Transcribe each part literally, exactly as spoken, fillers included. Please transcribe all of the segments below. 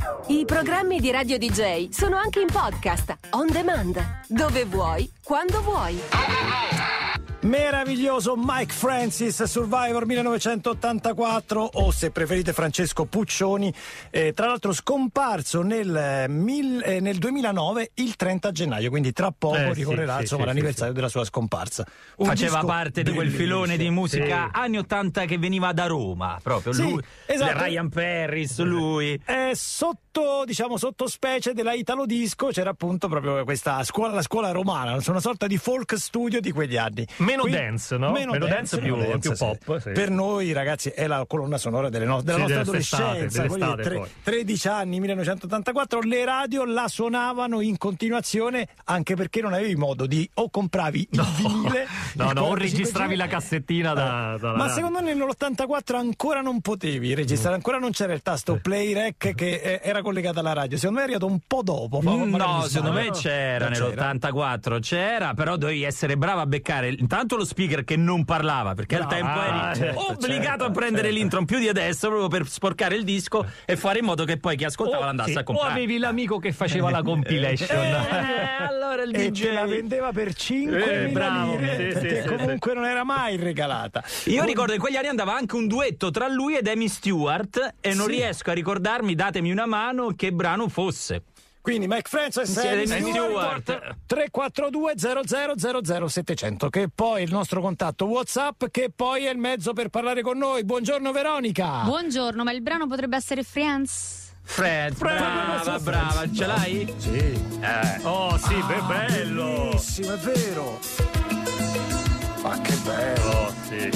I programmi di Radio D J sono anche in podcast, on demand, dove vuoi, quando vuoi. Meraviglioso Mike Francis, Survivor millenovecentottantaquattro, o se preferite Francesco Puccioni, eh, tra l'altro scomparso nel, mil, eh, nel duemilanove, il trenta gennaio, quindi tra poco eh, ricorrerà sì, insomma, sì, l'anniversario sì, della sua scomparsa. Un Faceva parte di quel filone di musica sì. anni ottanta che veniva da Roma, proprio Sì, lui, esatto. Ryan Paris, lui. Eh, sotto, diciamo, sottospecie della Italo Disco c'era appunto proprio questa scuola, la scuola romana, una sorta di folk studio di quegli anni. Meno Quindi, dance, no? Meno, Meno dance, dance, più, meno dance, più sì. pop. Sì. Per noi, ragazzi, è la colonna sonora delle no- della Sì, nostra dell'estate, adolescenza. dell'estate, tre- poi. tredici anni, millenovecentottantaquattro, le radio la suonavano in continuazione, anche perché non avevi modo di o compravi il vinile, No, il no, o quarantacinque registravi la giri. cassettina da, dalla Ma radio. secondo me nell'ottantaquattro ancora non potevi registrare, ancora non c'era il tasto play rec che eh, era collegato alla radio. Secondo me è arrivato un po' dopo. fa- magari No, mi secondo sbaglio. me c'era, Non nell'ottantaquattro c'era, però dovevi essere bravo a beccare intanto lo speaker che non parlava, perché al Bravo. tempo eri Ah, certo, obbligato certo, a prendere certo. l'intro più di adesso proprio per sporcare il disco e fare in modo che poi chi ascoltava O, l'andasse sì, a o comprare. avevi l'amico che faceva la compilation. Eh, allora il E D J te la vendeva per cinquemila Eh, bravo, lire, sì, perché sì, sì, comunque non era mai regalata. Io ricordo che in quegli anni andava anche un duetto tra lui ed Amy Stewart e non Sì. riesco a ricordarmi, datemi una mano, che brano fosse. Quindi Mike Francis Sì, e Amy Stewart, Stewart. tre quattro due zero zero zero zero settecento, che poi è il nostro contatto WhatsApp, che poi è il mezzo per parlare con noi. Buongiorno Veronica. Buongiorno, ma il brano potrebbe essere Friends? Fred, brava, brava, ce l'hai? Sì. Eh. Oh, sì, beh, bello. Bellissimo, è vero. Ma che bello. Oh, sì.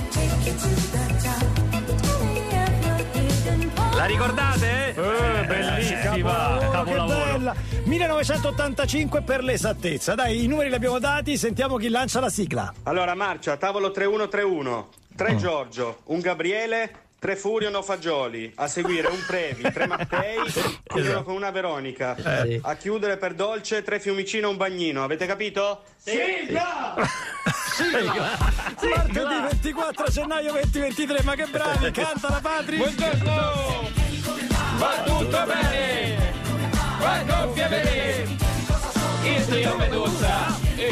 La ricordate? Eh, bellissima. Capolavoro, che Capolavoro. bella. millenovecentottantacinque per l'esattezza. Dai, i numeri li abbiamo dati, sentiamo chi lancia la sigla. Allora, marcia, tavolo tre uno tre uno, tre Giorgio, un Gabriele, tre Furio no fagioli, a seguire un Previ, tre Mattei, chiudono con una Veronica, sì. a chiudere per dolce tre Fiumicino, un Bagnino, avete capito? Sigla! Martedì ventiquattro gennaio duemilaventitré, ma che bravi, canta la Patri. Buongiorno! Va tutto bene! Va gonfia bene! Il trio Medusa!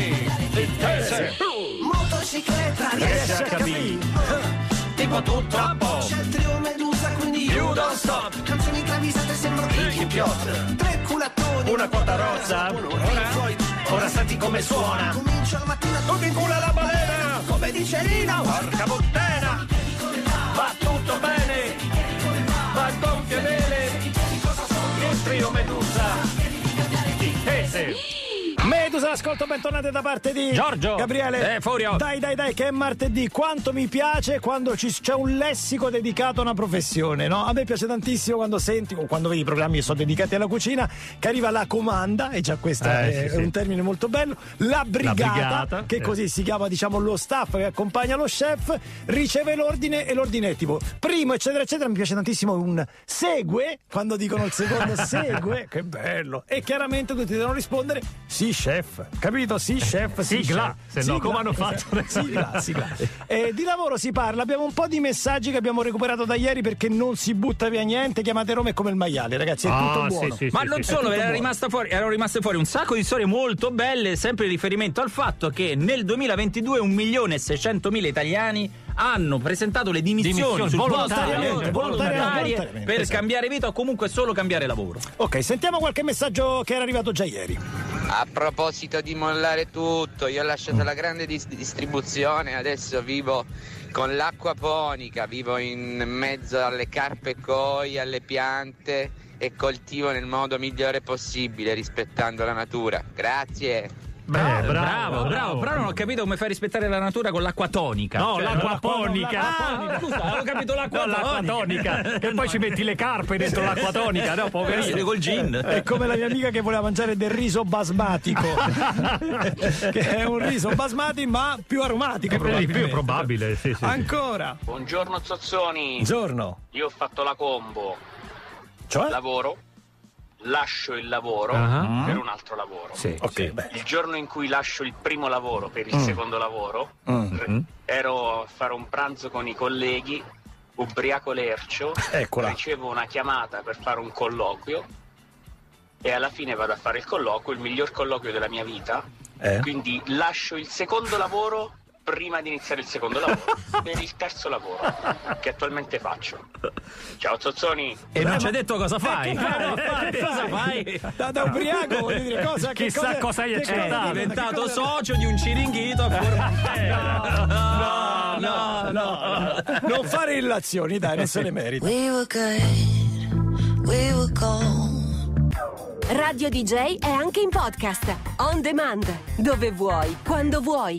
Motocicletta, Riesci a capire. Tipo tutto a po'! c'è il trio Medusa, quindi You don't stop! canzoni travisate sembrano Iggy Pop. Tre culattoni, Una quota rossa. Ora, Ora senti come suona. comincia la mattina Tu mi incula la balena. come dice Rino. Porca puttana. Va tutto bene. Va gonfia bene. Il trio Medusa. Difese. Medusa, ascolto, bentornate da parte di Giorgio. Gabriele. Eh, Furio. Dai, dai, dai, che è martedì. Quanto mi piace quando ci, c'è un lessico dedicato a una professione, no? A me piace tantissimo quando senti, o quando vedi i programmi che sono dedicati alla cucina, che arriva la comanda, e già questo Eh, è, sì, sì. è un termine molto bello, la brigata, brigata, che eh. così si chiama, diciamo, lo staff che accompagna lo chef, riceve l'ordine, e l'ordine è tipo primo, eccetera, eccetera. Mi piace tantissimo un segue, quando dicono il secondo segue, che bello. E chiaramente tutti devono rispondere sì, chef. Capito? Sì, chef, sì, Sigla. chef. Se no, Sigla. come hanno fatto? Sigla, sigla. Eh, di lavoro si parla, abbiamo un po' di messaggi che abbiamo recuperato da ieri, perché non si butta via niente. Chiamate Roma è come il maiale, ragazzi, è tutto Ah, buono. sì, sì, Ma sì, non sì. solo, tutto era buono. rimasta fuori, erano rimaste fuori un sacco di storie molto belle, sempre in riferimento al fatto che nel duemilaventidue un milione e seicentomila italiani hanno presentato le dimissioni, Dimissioni, sul volontariamente, posto di lavoro, volontariamente, volontarie volontariamente, per esatto. cambiare vita o comunque solo cambiare lavoro. Ok, sentiamo qualche messaggio che era arrivato già ieri. A proposito di mollare tutto, io ho lasciato la grande dis- distribuzione, adesso vivo con l'acquaponica, vivo in mezzo alle carpe koi, alle piante e coltivo nel modo migliore possibile rispettando la natura. Grazie. Bravo, Eh, bravo, bravo, bravo, bravo. però non ho capito come fai a rispettare la natura con l'acqua tonica. No, Cioè, l'acqua ponica. Ah, scusa, avevo capito l'acqua No, l'acqua tonica. Che No, poi ci metti le carpe dentro l'acqua tonica, no, poverino. col gin. È come la mia amica che voleva mangiare del riso basmatico, che è un riso basmati ma più aromatico, È più probabilmente. probabile, sì, sì, sì. Ancora. Buongiorno Zozzoni, Buongiorno. io ho fatto la combo, Cioè? lavoro, lascio il lavoro Ah. per un altro lavoro. Sì, Ok, sì. beh. Il giorno in cui lascio il primo lavoro per il Mm. secondo lavoro, Mm. re- ero a fare un pranzo con i colleghi ubriaco lercio, Eccola. ricevo una chiamata per fare un colloquio e alla fine vado a fare il colloquio, il miglior colloquio della mia vita, Eh? quindi lascio il secondo lavoro prima di iniziare il secondo lavoro per il terzo lavoro che attualmente faccio. Ciao Zozzoni. E non ci hai detto cosa fai? Eh, che fai? Eh, infatti, cosa fai? Da, da ubriaco, voglio dire, cosa, che Chissà cosa, cosa hai che accettato. È che diventato cosa- socio di un ciringhito a Formentera. No, no, no, no. Non fare illazioni, dai, non se le merita. We were good, we were gold. Radio D J è anche in podcast. On demand. Dove vuoi, quando vuoi.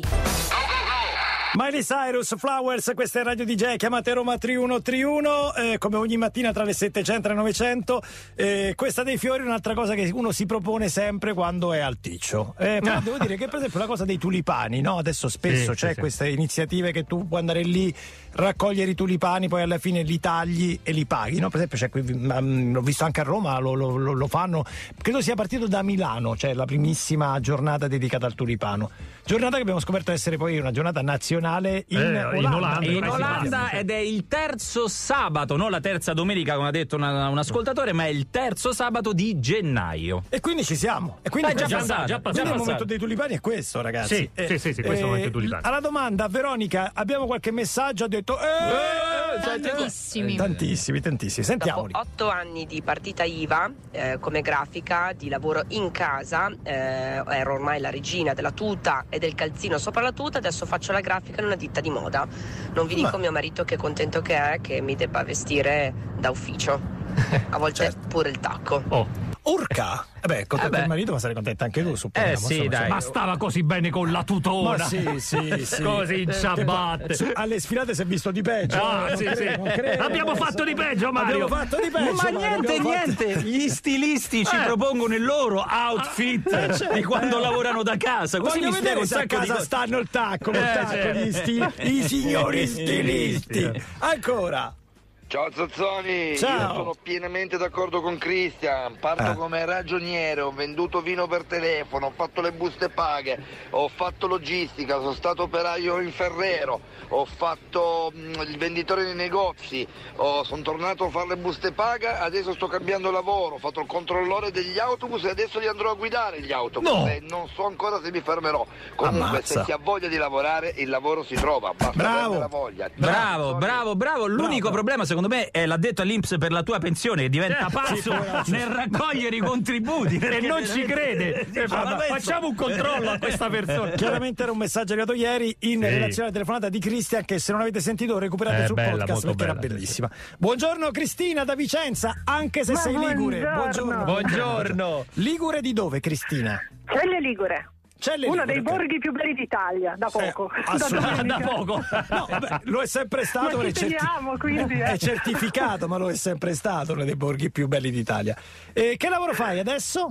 Miley Cyrus, Flowers, questa è Radio D J, chiamate Roma tre uno tre uno, eh, come ogni mattina tra le settecento e le novecento. Eh, questa dei fiori è un'altra cosa che uno si propone sempre quando è al ticcio. Eh, però devo dire che per esempio la cosa dei tulipani, no? Adesso spesso Sì, c'è sì, sì. queste iniziative che tu puoi andare lì, raccogliere i tulipani, poi alla fine li tagli e li paghi, no? Per esempio c'è qui, um, l'ho visto anche a Roma, lo, lo, lo, lo fanno, credo sia partito da Milano, cioè la primissima giornata dedicata al tulipano. Giornata che abbiamo scoperto essere poi una giornata nazionale in Eh, in Olanda. Olanda. In Ormai si Olanda passa. ed è il terzo sabato, non la terza domenica come ha detto una- un ascoltatore, ma è il terzo sabato di gennaio. E quindi ci siamo. E quindi Dai, già questo- passato, già quindi passato. il momento dei tulipani è questo, ragazzi. Sì, sì, sì, sì, questo è il momento dei tulipani. Alla domanda, Veronica, abbiamo qualche messaggio? Ha detto eh, Tantissimi. tantissimi, tantissimi. Dopo Sentiamoli. otto anni di partita I V A eh, come grafica, di lavoro in casa, eh, ero ormai la regina della tuta e del calzino sopra la tuta, adesso faccio la grafica in una ditta di moda. Non vi dico Ma- mio marito che contento che è che mi debba vestire da ufficio, a volte Certo. pure il tacco. Oh. Urca! Eh beh, contento Eh beh. il marito, ma sarei contenta anche tu, supponiamo. Eh sì, insomma, dai. Ma stava così bene con la tutona. Ma sì, sì, sì. Così in ciabatte. Su- alle sfilate si è visto di peggio. Ah, eh, non sì, credo, sì. non credo. Abbiamo fatto di peggio, Mario. Abbiamo fatto di peggio. Ma Mario, niente, abbiamo fatto- niente, gli stilisti ci Eh. propongono il loro outfit Eh, certo. di quando lavorano da casa. Così Voglio mi spiego vedere un se a sacco di casa cose. stanno il tacco, col Eh, tacco, certo. gli sti- i signori stilisti. Ancora. Ciao Zozzoni, Ciao. io sono pienamente d'accordo con Christian, parto Eh. come ragioniere, ho venduto vino per telefono, ho fatto le buste paghe, ho fatto logistica, sono stato operaio in Ferrero, ho fatto mh, il venditore nei negozi, ho- sono tornato a fare le buste paga, adesso sto cambiando lavoro, ho fatto il controllore degli autobus e adesso li andrò a guidare gli autobus No. e non so ancora se mi fermerò. Comunque Ammazza. se si ha voglia di lavorare il lavoro si trova, basta Bravo. averne la voglia. Bravo, Zozzoni. bravo, bravo. L'unico Bravo. problema, secondo me, è l'addetto all'I N P S per la tua pensione che diventa Eh, pazzo sì, poveraccio. nel raccogliere i contributi. E perché non ci crede. Sì, Eh, fa- ma penso- facciamo un controllo a questa persona. Chiaramente era un messaggio arrivato ieri in Sì. relazione alla telefonata di Cristian che se non avete sentito recuperate Eh, sul bella, podcast molto perché era bella, sì, bellissima. Buongiorno Cristina da Vicenza, anche se Ma sei ligure. buongiorno. Buongiorno. Ligure di dove Cristina? Celle Ligure. Celle Uno Ligure, dei ok. borghi più belli d'Italia, da poco. Eh, assolutamente. domenica. Da poco. No, vabbè, lo è sempre stato, Ma è, ci teniamo, quindi, eh. è certificato, ma lo è sempre stato uno dei borghi più belli d'Italia. E che lavoro fai adesso?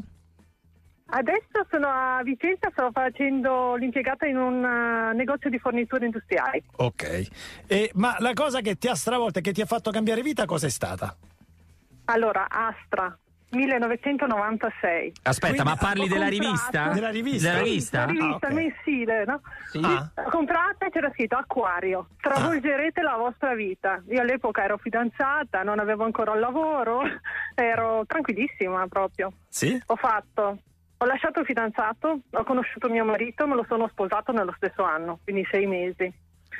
Adesso sono a Vicenza, sto facendo l'impiegata in un uh, negozio di forniture industriali. Ok. E, ma la cosa che ti ha stravolto e che ti ha fatto cambiare vita cosa è stata? Allora, Astra, millenovecentonovantasei. Aspetta, Quindi ma parli ho della comprato- rivista? Della rivista? Della La rivista? rivista Ah, ok. mensile, no? Sì. Ah. L'ho comprata e c'era scritto Acquario, travolgerete la vostra vita. Io all'epoca ero fidanzata, non avevo ancora il lavoro, ero tranquillissima proprio. Sì? Ho fatto, ho lasciato il fidanzato, ho conosciuto mio marito, me lo sono sposato nello stesso anno, quindi sei mesi.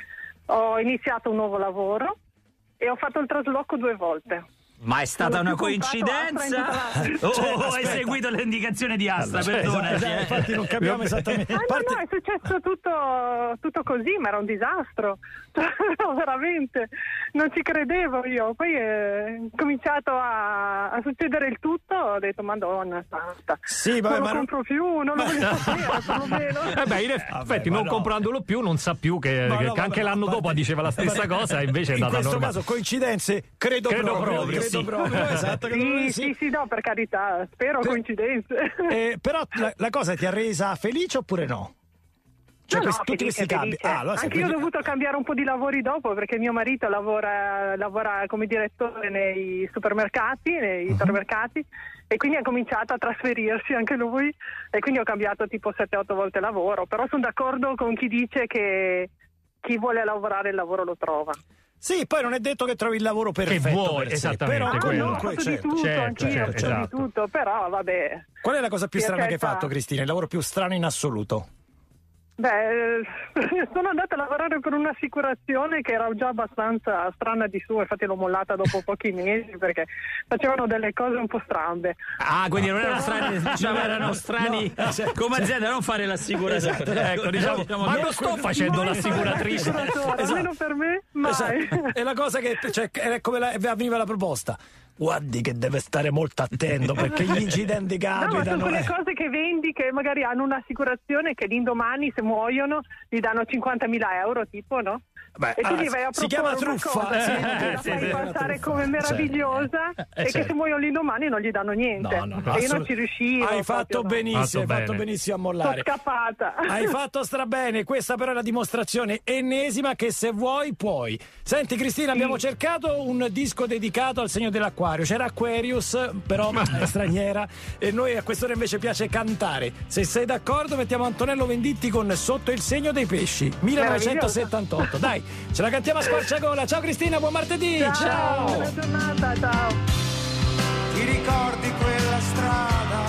Ho iniziato un nuovo lavoro e ho fatto il trasloco due volte. Ma è stata Non ho una più comprato coincidenza? Astra in Oh, Cioè, oh, hai aspetta. seguito le indicazioni di Astra, Cioè, perdona. esatto, eh. infatti non capiamo esattamente. Ah, no, Parte- no, è successo tutto, tutto così, ma era un disastro. No, veramente, non ci credevo io. Poi è cominciato a, a succedere il tutto, ho detto, Madonna santa, Sì, vabbè, non ma lo non- compro più, non lo voglio sapere, perlomeno. Eh beh, in effetti, ma non no. comprandolo più, non sa più che, No, che no, anche vabbè, l'anno ma- dopo diceva la stessa cosa, e invece è in andata questo normale. caso coincidenze credo, Credo proprio, proprio, credo sì. proprio, esatto, credo proprio Sì, sì. sì, sì, no, per carità, spero Que- coincidenze. Eh, però la, la cosa ti ha resa felice oppure no? Cioè, No, no, questi- tutti felice, questi cambi. felice. Ah, allora sei Anche io ho felice. dovuto cambiare un po' di lavori dopo perché mio marito lavora, lavora come direttore nei supermercati, nei Uh-huh. supermercati e quindi ha cominciato a trasferirsi anche lui e quindi ho cambiato tipo sette otto volte lavoro, però sono d'accordo con chi dice che chi vuole lavorare il lavoro lo trova. Sì, poi non è detto che trovi il lavoro perfetto vuoi, per sé, esattamente, però quello. comunque Ho fatto certo. di tutto, certo, anch'io certo, ho fatto esatto. di tutto, però vabbè. Qual è la cosa più Si strana che hai accetta. fatto, Cristina? Il lavoro più strano in assoluto? Beh, sono andata a lavorare per un'assicurazione che era già abbastanza strana di su, infatti l'ho mollata dopo pochi mesi perché facevano delle cose un po' strambe. Ah, quindi non erano strani, diciamo, erano strani No, cioè- come azienda, non fare l'assicurazione. Ecco, diciamo, ma non sto facendo l'assicuratrice. L'assicuratore, almeno per me, mai. Esatto. E la cosa che cioè, è come la, avveniva la proposta. Guardi che deve stare molto attento perché gli incidenti No, ma sono capitano. quelle eh. cose che vendi che magari hanno un'assicurazione che l'indomani se muoiono gli danno cinquantamila euro tipo, no? Beh, e tu allora, gli vai a si proporre chiama una truffa, cosa, sì, la sì, fai sì, passare truffa. come meravigliosa Eh, e che certo. se muoiono l'indomani non gli danno niente. No, no, no, e io non assolut- ci riuscivo. Hai fatto proprio, no. benissimo, Fatto hai fatto bene. benissimo a Sono mollare. scappata. Hai fatto strabene, questa però è la dimostrazione ennesima che se vuoi puoi. Senti Cristina, abbiamo cercato un disco dedicato al segno dell'acquario, c'era Aquarius, però è straniera e noi a quest'ora invece piace cantare. Se sei d'accordo mettiamo Antonello Venditti con Sotto il segno dei pesci, millenovecentosettantotto. Dai, ce la cantiamo a squarciagola. Ciao Cristina, buon martedì. Ciao, buona giornata, ciao. Ti ricordi quella strada?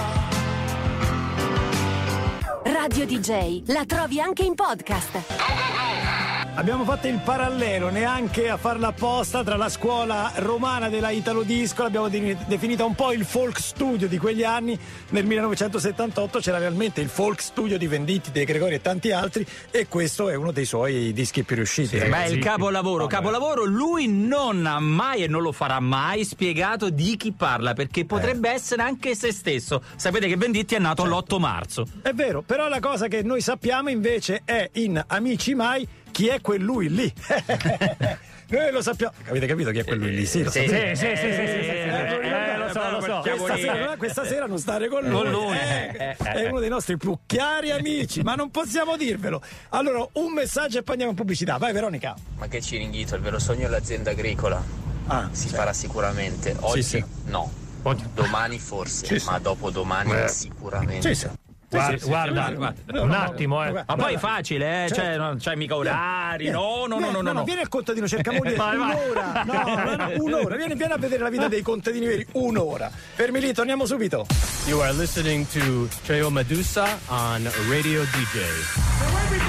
Radio D J la trovi anche in podcast. Abbiamo fatto il parallelo, neanche a farla apposta, tra la scuola romana della Italo Disco, l'abbiamo de- definita un po' il folk studio di quegli anni. Nel millenovecentosettantotto c'era realmente il folk studio di Venditti, De Gregori e tanti altri, e questo è uno dei suoi dischi più riusciti. Beh, ragazzi. il capolavoro, capolavoro, lui non ha mai e non lo farà mai spiegato di chi parla, perché potrebbe essere anche se stesso. Sapete che Venditti è nato l'otto marzo. È vero, però la cosa che noi sappiamo invece è in Amici Mai chi è quel lui lì. Noi lo sappiamo. Avete capito chi è quel lui lì? Sì, lo Sì, sapete. Sì, sì, sì, sì, sì, sì, sì. Eh, lo so, lo so. Questa sera, questa sera non stare con lui, Con lui. Eh, è uno dei nostri più chiari amici, ma non possiamo dirvelo. Allora, un messaggio e poi andiamo in pubblicità. Vai Veronica. Ma che ciringhito, il vero sogno è l'azienda agricola. Ah, si farà sicuramente. Oggi sì. no. Domani forse, Sì, sì. ma dopodomani Eh. sicuramente. Sì, sì. Guarda, Sì, sì, sì, guarda, sì, guarda. un attimo, eh. Ma poi è facile, eh? Certo. Cioè, non c'hai mica orari. Vieni, No, no, no, vieni, no, no, no. Vieni al contadino, cerchiamo di Vai, vai. un'ora. No, no, no, un'ora. Vieni, vieni a vedere la vita dei contadini veri. Un'ora. Fermi lì, torniamo subito. You are listening to Treo Medusa on Radio D J.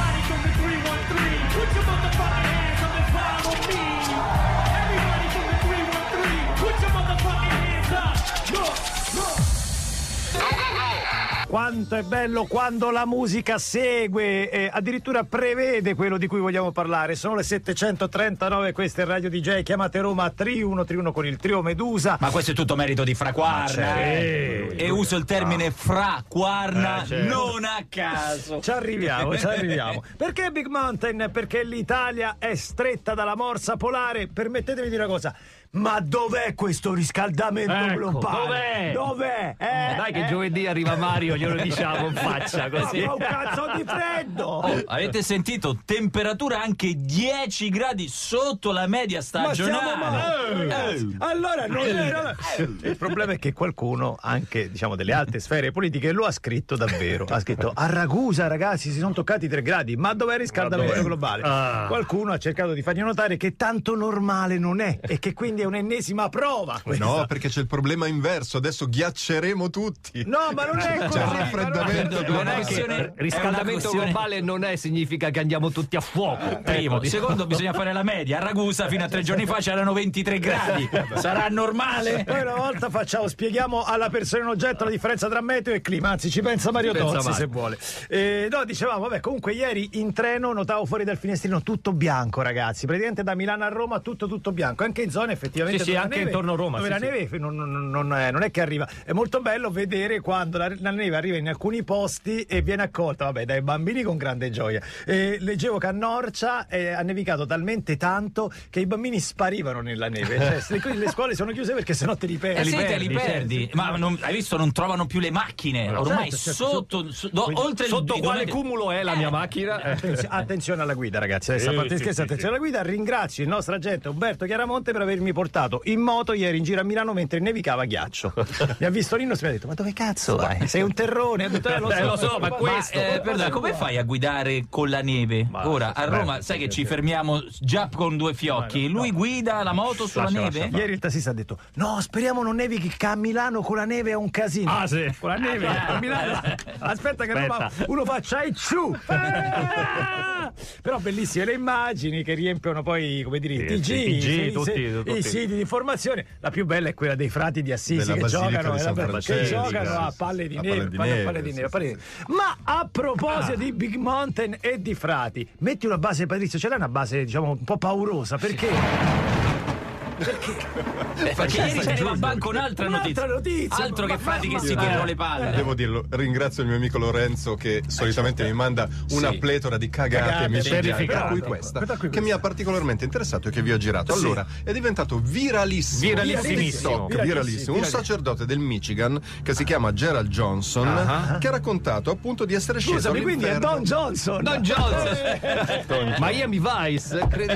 Quanto è bello quando la musica segue e addirittura prevede quello di cui vogliamo parlare. Sono le settecentotrentanove, questa è Radio D J. Chiamate Roma tre uno tre uno con il trio Medusa. Ma questo è tutto merito di Fra Quarna, eh. E uso il termine Fra Quarna Eh, certo. non a caso. Ci arriviamo, ci arriviamo. Perché Big Mountain? Perché l'Italia è stretta dalla morsa polare. Permettetemi di dire una cosa. Ma dov'è questo riscaldamento Ecco, globale? dov'è? Dov'è? Eh, Dai che eh? giovedì arriva Mario, glielo diciamo in faccia così. Ma fa un cazzo di freddo! Oh, avete sentito? Temperatura anche dieci gradi sotto la media Ma siamo stagionale. male. Eh. Allora non era... Il problema è che qualcuno, anche diciamo delle alte sfere politiche, lo ha scritto davvero. Ha scritto: a Ragusa ragazzi si sono toccati tre gradi, ma dov'è il riscaldamento dov'è? globale? Ah. Qualcuno ha cercato di fargli notare che tanto normale non è e che quindi è un'ennesima prova questa. No, perché c'è il problema inverso, adesso ghiacceremo tutti. No, ma non è così. C'è il ma non è- raffreddamento Non è globale. che È riscaldamento una questione- globale non è significa che andiamo tutti a fuoco. Primo, Ecco, secondo bisogna fare la media. A Ragusa fino a tre giorni fa c'erano ventitré gradi. Sarà normale? Poi una volta facciamo, spieghiamo alla persona in oggetto la differenza tra meteo e clima, anzi ci pensa Mario Ci pensa Tozzi Mario. se vuole. Eh, no, dicevamo, vabbè, comunque ieri in treno notavo fuori dal finestrino tutto bianco, ragazzi, praticamente da Milano a Roma tutto tutto bianco, anche in zone effettivamente Sì, sì, dove la anche neve- intorno a Roma, dove sì, la sì. neve non, non- non è, non è che arriva, è molto bello vedere quando la, la neve arriva in alcuni posti e viene accolta, vabbè, dai bambini con grande gioia. Eh, leggevo che a Norcia eh, ha nevicato talmente tanto che i bambini sparivano nella neve, cioè, se- le scuole sono chiuse perché sennò te li perdi. Eh sì, te li perdi, perdi. certo. Ma non- hai visto? Non trovano più le macchine. Ormai certo, certo, sotto, so- do- Quindi, oltre il Sotto il quale bidone- cumulo è la mia macchina? Eh. Attenzione, attenzione alla guida, ragazzi. Adesso, a parte Sì, scherzi, sì, attenzione sì. alla guida. Ringrazio il nostro agente Umberto Chiaramonte per avermi portato in moto ieri in giro a Milano mentre nevicava ghiaccio. Mi ha visto lì, non si mi ha detto: ma dove cazzo vai? Sei un terrone, ha detto, eh, lo so, Eh, lo so, ma questo- Eh, perdona, come fai a guidare con la neve? Ora a Roma, beh, sai sì, che sì. ci fermiamo già con due fiocchi. Lui guida la moto sulla Lascia, neve? lascia. Ieri il tassista ha detto: no, speriamo non nevichi, che a Milano con la neve è un casino. Ah, sì. Con la neve a Milano. Aspetta che Aspetta. Roma, uno faccia i ciu. Ah! Però bellissime le immagini che riempiono poi, come dire, i Sì, T G, sì, T G, i- tutti- i- tutti. i siti di informazione. La più bella è quella dei frati di Assisi Della che Basilica giocano, di eh, San vabbè, che Francesco, giocano a sì, palle di a neve, palle di palle- neve, palle di sì, neve, sì, palle di neve. Ma a proposito di Big Mountain e di frati, metti una base, Patrizio, ce l'hai una base diciamo un po' paurosa, perché? Eh, perché ieri c'era in banco un'altra Un'altra notizia. notizia. Altro che Ma- frati che ma- si ma- tirano le eh, palle. Devo dirlo, ringrazio il mio amico Lorenzo che solitamente mi manda una Sì. pletora di cagate, Cagate, micidiali, tra verificato. cui questa, Per cui che mi ha particolarmente interessato e che vi ho girato. Sì. Allora, è diventato viralissimo. Viralissimissimo. TikTok, Viralissimo, viralissimo. Un viralissimo. sacerdote del Michigan che si chiama Gerald Johnson, Ah. che ha raccontato appunto di essere sceso Scusami, quindi è all'inferno. Don Johnson. Don Johnson. Miami Vice, credi?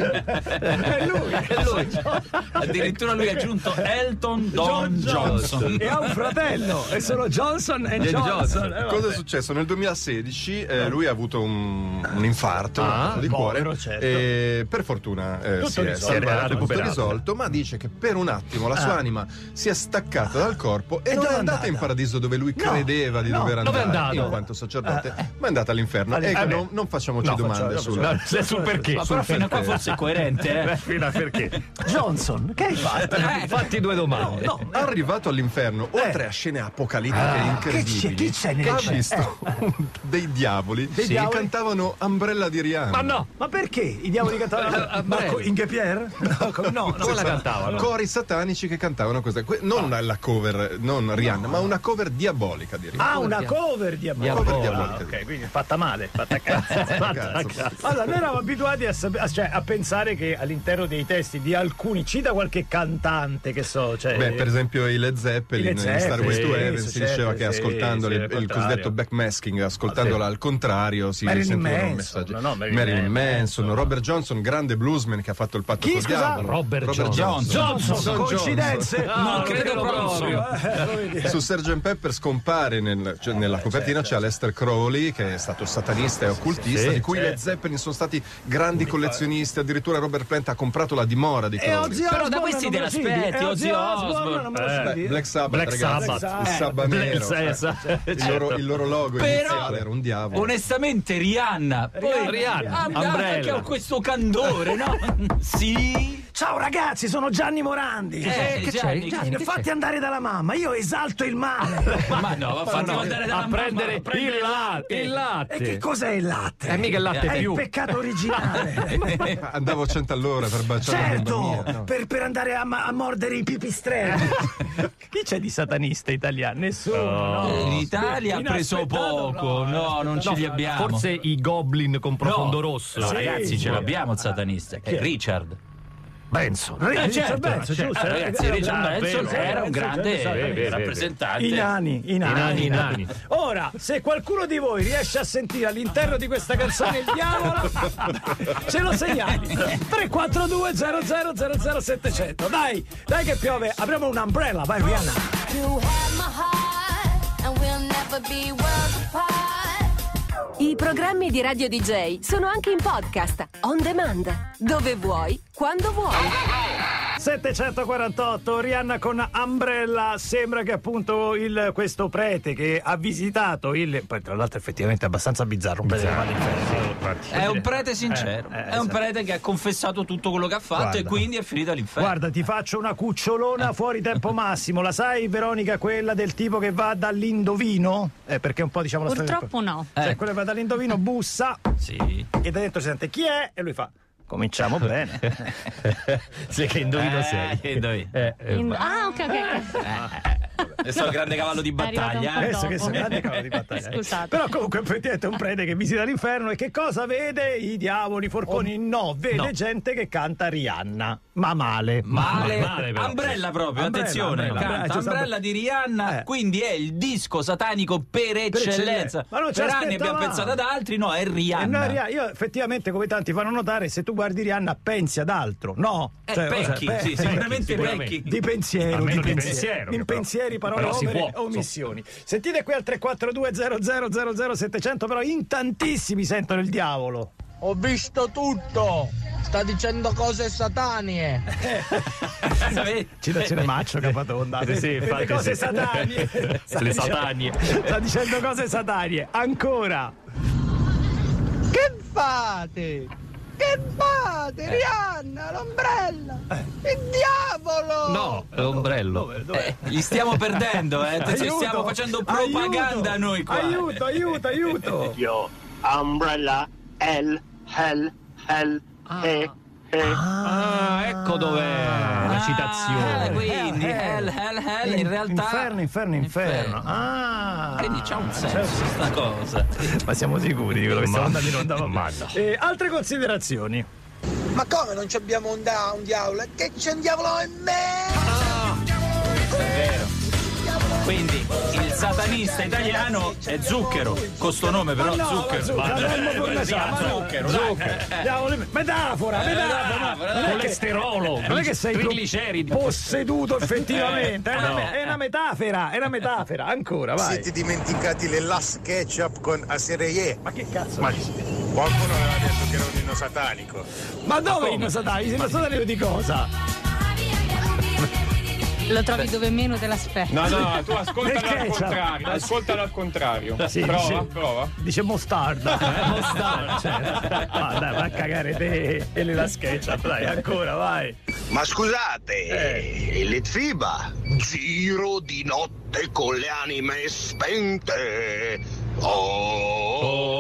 È lui. È lui. Addirittura lui ha aggiunto Elton Don Johnson. E ha un fratello e sono Johnson e Del Johnson. Johnson. Eh, Cosa è vabbè. successo? Nel duemilasedici eh, lui ha avuto un, un infarto Ah, di cuore povero, certo. e per fortuna eh, Tutto si è risolto. salvato, tutto recuperato. risolto, ma dice che per un attimo la sua Ah. anima si è staccata dal corpo e, E non dove è è andata andata? in paradiso dove lui No, credeva di no, dover dove è andare andato? in quanto sacerdote, ma è andata all'inferno. All'inferno. Ecco, Eh, non, non facciamoci no, domande facciamo- sul, No, se- sul perché. Ma però fino a qua perché. forse è coerente, eh? Fino a perché? Johnson, che hai fatto? Eh, fatti due domande. No, Arrivato all'inferno, oltre a scene apocalittiche incredibili, che c'è- chi c'è nel ha cielo? visto dei diavoli Dei che diavoli? cantavano Umbrella di Rihanna. Ma no! Ma perché? I diavoli cantavano? Eh, Ma eh, co- in che Pierre? No, come- no, no. Come la cantavano? Cori satanici che cantavano questa, que- non una, la cover, non Rihanna, ma una cover diabolica di Rihanna. Ah, una cover di amore. Cover Ah, diabolica. ok, quindi è fatta male, fatta a cazzo. Fatta a Cazzo. cazzo. Allora, noi eravamo abituati a, sap- a- cioè, a pensare che all'interno dei testi di alcuni, cita qualche cantante, che so, cioè. Beh, per esempio i Led Zeppelin, I Led in Star Zeppelin, Way to sì, Heaven sì, si certo, diceva che sì, ascoltandoli sì, il, al il contrario. cosiddetto backmasking, ascoltandola Ah, sì. al contrario si Marilyn sentivano Manson, messaggi. no, no, Marilyn Marilyn Manson. Manson, Robert Johnson, grande bluesman che ha fatto il patto Chi, col scusa? diavolo. Robert Johnson. Johnson, Don coincidenze? Johnson. Non No, credo proprio. Eh, lo vedi. Su sergeant Pepper scompare nel- cioè, nella copertina c'è Aleister Crowley che è stato satanista e occultista, sì, di cui sì. i Led Zeppelin sono stati grandi collezionisti, addirittura Robert Plant ha comprato la dimora di E Crowley. Ozzy Però da Osbourne questi non te me lo fidi. l'aspetti, E Ozzy Osbourne non me lo Osbourne. fidi. Black Sabbath, Black ragazzi, Sabbath. il sabba nero, Sì, esatto. il, loro, il loro logo Però, iniziale era un diavolo. onestamente, Rihanna. Poi Rihanna, Ah, Umbrella. anche con questo candore, no? Sì. Ciao ragazzi, sono Gianni Morandi. Eh, che Gianni, c'è? che Gianni, c'è? fatti andare dalla mamma, io esalto il male. Ma no, va fatti andare dalla a prendere mamma, il latte. Il latte. E che cos'è il latte? È mica il latte È più. il peccato originale. Andavo a cento all'ora per baciare la Certo, bambina. No. per, per andare a, ma- a mordere i pipistrelli. Chi c'è di satanista italiano? Nessuno. no. Eh, L'Italia ha preso Inaspettato, poco, no, non ce li abbiamo. Forse i goblin con profondo rosso. No, Sì. ragazzi, ce l'abbiamo il satanista. È Richard. Benson. Eh, Eh, Richard certo, Benson, certo. giusto? Ah, ragazzi, Eh, Richard eh, Benson vero, era un Benson, grande certo, eh, certo. rappresentante. I nani, i nani, I nani, i nani. Ora, se qualcuno di voi riesce a sentire all'interno di questa canzone il diavolo, ce lo segnali. tre quattro due zero zero zero zero settecento. Dai, dai che piove. Apriamo un'umbrella, vai Rihanna. You have my heart, and we'll never be worlds apart. I programmi di Radio D J sono anche in podcast, on demand, dove vuoi, quando vuoi. settecentoquarantotto, Rihanna con Umbrella. Sembra che appunto il, questo prete che ha visitato il, poi tra l'altro effettivamente è abbastanza bizzarro un prete che va all'inferno. È un prete sincero, Eh, eh, è un esatto. prete che ha confessato tutto quello che ha fatto e Guarda. quindi è finito all'inferno. Guarda, ti faccio una cucciolona fuori tempo massimo. La sai, Veronica, quella del tipo che va dall'indovino? Eh, perché un po' diciamo la storia. Purtroppo no. Cioè, Eh. quello che va dall'indovino bussa Sì. e da dentro si sente chi è e lui fa: cominciamo bene. Sì, che indovino Eh, sei. che indovino. Eh, eh, In- ah, ok, ok. ok. Adesso è il grande cavallo di È arrivato un battaglia. po' eh. Adesso che dopo. sono grandi cavalli di battaglia. Scusate. Però comunque effettivamente è un prete che visita l'inferno e che cosa vede? I diavoli, i forconi? No, vede no. gente che canta Rihanna. Ma male. Male, male, però. Umbrella proprio, Umbrella, attenzione, Umbrella, canta Umbrella, Umbrella di Rihanna, Eh. quindi è il disco satanico per eccellenza. eccellenza. Ma non ci Per anni abbiamo aspettavamo. pensato ad altri, no, è E Rihanna. no, Rihanna, io effettivamente, come tanti fanno notare, se tu guardi Rihanna pensi ad altro. No. Eh, Cioè, Pecchi, cioè, sì, pe- sicuramente sicuramente. Pecchi. Di pensiero, Almeno di di pensiero. pensiero, Il che però. pensiero pensieri, parole, Però si opere, può, omissioni. Sentite qui al tre quattro due zero zero zero zero settecento, però in tantissimi sentono il diavolo. Ho visto tutto! Sta dicendo cose satanie! Citazione Maccio, Capatonda. Eh, sì, le infatti, cose sì. satanie. Le satanie. Sta dicendo cose satanie. Ancora. Che fate? Che fate? Rihanna, l'ombrella! Il diavolo! No, l'ombrello. Eh, li stiamo perdendo, eh. Attenzione, Aiuto, stiamo facendo propaganda aiuto, noi qua. Aiuto, aiuto, aiuto. Io, umbrella, L, Hell, Hell, E, E. Ah, ecco dov'è la citazione. Eh, quindi, hell, hell, hell, in realtà... Inferno, inferno, inferno. Ah. Quindi c'ha un senso sta cosa. Ma siamo sicuri di quello che stiamo andando in onda? Ma no. Eh, altre considerazioni. Ma come non ci abbiamo un, da- un diavolo? Che c'è un diavolo in me? È vero. Quindi il satanista italiano è Zucchero, con sto nome però Ma no, Zucchero. ma Zucchero, Ma- non eh, si chiama Zucchero, dai. Zucchero. Diavolo, metafora, Eh, metafora. metafora, Non è che- Colesterolo, non è che sei trigliceridi. posseduto effettivamente, è, una, No. è una metafora, è una metafora. Ancora, vai. Siete dimenticati le Las Ketchup con Asereye? Ma che cazzo? Ma qualcuno aveva detto che era un inno satanico. Ma dove inno satanico? Inno satanico di cosa? Lo trovi dove meno te l'aspetti. No, no, tu ascoltalo Perché al c'ha- contrario, ascoltalo al contrario. Sì, prova, dice- prova. Dice mostarda. Eh, mostarda, cioè. Ma dai, va a cagare te e le la SketchUp, dai, ancora, vai. Ma scusate, Eh. le Ziba, giro di notte con le anime spente. Oh,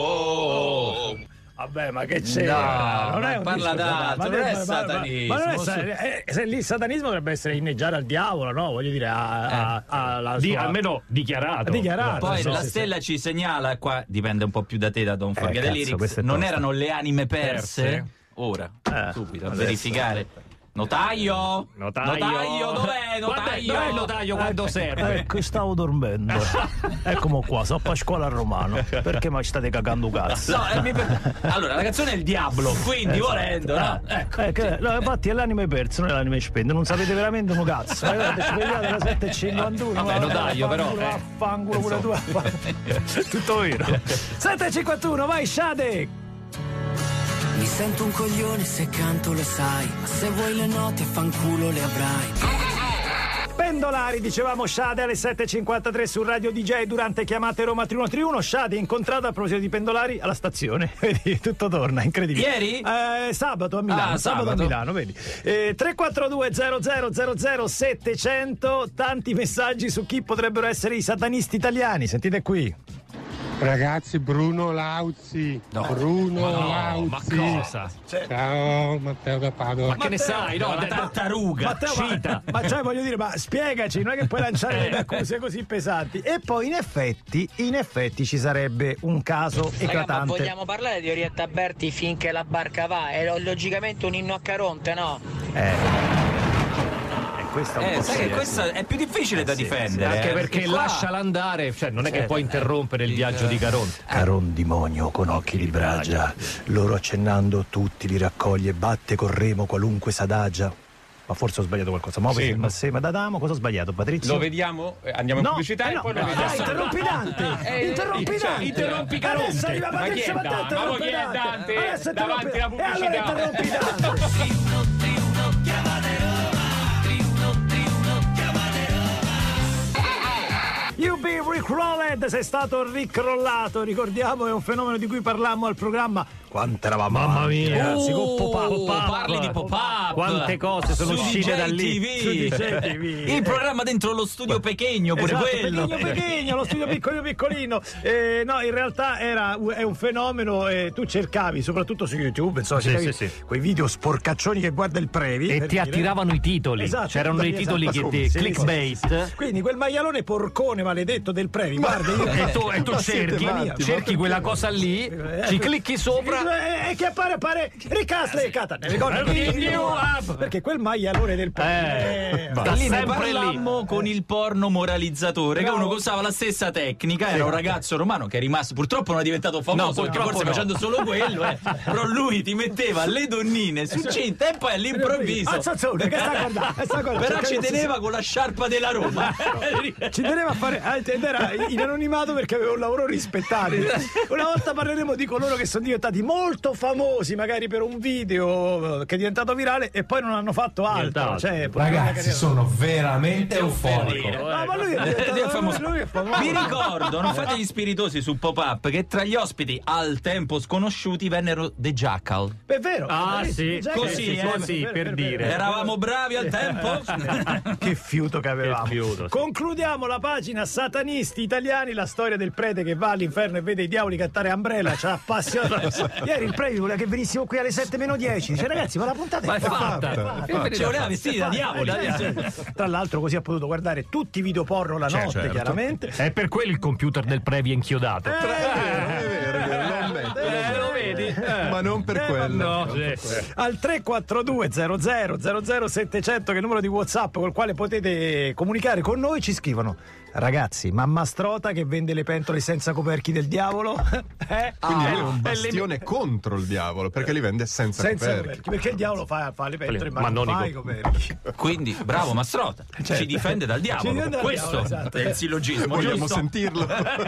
oh. Vabbè, ma che c'è? No, non ma è un parla disco, d'altro, ma- non è ma- ma- satanismo. Ma non è sa- eh, se lì il satanismo dovrebbe essere inneggiare al diavolo, no? Voglio dire, a, a- alla Di- sua- almeno dichiarato. dichiarato. Poi sì, la sì, stella ci segnala, qua dipende un po' più da te, da Don Forget the cazzo, Lyrics, questo è non tosto. erano le anime perse? Perse. Ora, Eh, subito, a adesso. verificare. Notaio? Notaio. Notaio, dov'è? Guarda, Notaio? dov'è il notaio quando serve? Ecco, stavo dormendo. Eccomo qua, sono Pasquale a Romano. Perché mi state cagando cazzo? No, eh, mi per- allora, la canzone è il diavolo, quindi Esatto. volendo, no? Ecco. Eh, che- no, infatti è l'anime perso, non è l'anime spento, non sapete veramente un cazzo. Eh, guardate, ci vediate alle sette e cinquantuno. Vabbè, notaio, però, eh. Vaffanculo pure tu. Tutto vero. sette e cinquantuno, vai Shade! Mi sento un coglione se canto, lo sai, ma se vuoi le note fanculo le avrai. Pendolari, dicevamo Shade alle sette e cinquantatré su Radio D J durante chiamate Roma tre uno tre uno. Shade incontrata a proposito di pendolari alla stazione. Vedi, tutto torna, incredibile. Ieri? Eh, sabato a Milano, Ah, sabato. sabato. a Milano, vedi. Eh, tre quattro due zero zero zero zero settecento, tanti messaggi su chi potrebbero essere i satanisti italiani. Sentite qui. Ragazzi, Bruno Lauzi. Bruno Ma no, Lauzi. ma cosa? Ciao, Matteo da Padova. Ma che ne sai? No, la de- tartaruga. Matteo, ma, cita. ma cioè voglio dire, ma spiegaci, non è che puoi lanciare delle accuse così pesanti. E poi in effetti, in effetti ci sarebbe un caso Raga, ma eclatante. vogliamo parlare di Orietta Berti finché la barca va? È lo- logicamente un inno a Caronte, no? Eh. E questa un Eh, po' sai sì, che eh, questa sì. è più difficile da difendere. Anche eh, perché qua- lasciala andare, cioè non è che puoi interrompere il viaggio di Caronte. Caron demonio con occhi di bragia, loro accennando tutti li raccoglie, batte col remo qualunque s'adagia. Ma forse ho sbagliato qualcosa. Ma, Sì. ma se ma Dadamo, cosa ho sbagliato, Patrizio? Lo vediamo? Eh, Andiamo in No, pubblicità eh e no, poi lo no, vediamo. dai, interrompi Dante! Eh, interrompi cioè, Dante! interrompi Caronte. Adesso arriva Ma chi è Patrizio Matteo, Dante? Ma interrompi chi è Dante? Adesso Davanti interrompi- alla E allora pubblicità. interrompi Dante! You be rickrolled, sei stato ricrollato, ricordiamo, è un fenomeno di cui parlammo al programma. Quanto eravamo Mamma avanti, mia. ragazzi, con Oh, Pop-Up. parli di pop-up. Quante cose sono Su uscite D J da lì. T V. Su D J T V. Il programma dentro lo studio Pechegno, pure Esatto, quello. Pechegno, Pechegno, lo studio piccolino piccolino. Eh, no, in realtà era, è un fenomeno, eh, tu cercavi, soprattutto su YouTube, insomma, Sì, cercavi sì, sì. quei video sporcaccioni che guarda il Previ. E per ti dire. attiravano i titoli. Esatto, C'erano esatto, dei titoli esatto, che sì, ti sì, clickbait. sì, sì. Quindi quel maialone porcone maledetto del Previ, guarda. Io... E tu, e tu Ma siete cerchi, matti, cerchi ma quella perché? cosa lì, Eh, ci clicchi sopra. E che appare, appare Ricastle e Cata. Perché quel maialone del porno. Eh, Da lì ne parlammo con il porno moralizzatore, Bravo. che uno che usava la stessa tecnica, era un ragazzo romano che è rimasto, purtroppo non è diventato famoso, No, perché purtroppo forse no. facendo solo quello, eh. Però lui ti metteva le donnine su cinta e poi all'improvviso Azzazzone, che sta a guardare, sta a guardare. però ci Cerca- teneva con la sciarpa della Roma. Ci teneva a fare ah, ed era in anonimato perché aveva un lavoro rispettabile. Una volta parleremo di coloro che sono diventati molto famosi, magari per un video che è diventato virale e poi non hanno fatto altro. Cioè, Ragazzi, sono veramente euforico. Ah, ma lui è diventato- Dio, è famoso. lui è famoso. Vi ricordo, non fate gli spiritosi su Pop-Up, che tra gli ospiti al tempo sconosciuti vennero The Jackal. È vero. Ah, bellissimo, sì, Jack- così, sì, eh, così, vero, per vero, dire. vero. Eravamo bravi al tempo? Che fiuto che avevamo. Che fiuto, sì. Concludiamo la pagina Satanisti italiani, la storia del prete che va all'inferno e vede i diavoli cantare Umbrella, ci ha appassionato. Ieri il prete voleva che venissimo qui alle sette meno dieci. Dice ragazzi, ma la puntata Ma è è fatta. Ci voleva vestiti da diavoli. Tra l'altro così ha potuto guardare tutti i video porno la Cioè, notte, certo. chiaramente. È per quello il computer del Previ è inchiodato. Eh, È vero, è vero, lo ammetto, lo Eh, lo vedi? Eh. Ma non per Eh, quello. No, sì. al tre quattro due zero zero zero zero settecento, che è il numero di WhatsApp col quale potete comunicare con noi, ci scrivono: ragazzi, mamma Strota che vende le pentole senza coperchi del diavolo. eh? Quindi Ah, lui è un è bastione contro il diavolo, perché li vende senza, senza coperchi. coperchi, perché il diavolo fa, fa le pentole ma, Ma non non fa i i coperchi. Quindi, bravo Mastrota, ci difende dal Ci diavolo. difende dal Questo diavolo, esatto. è il sillogismo. Vogliamo giusto? sentirlo?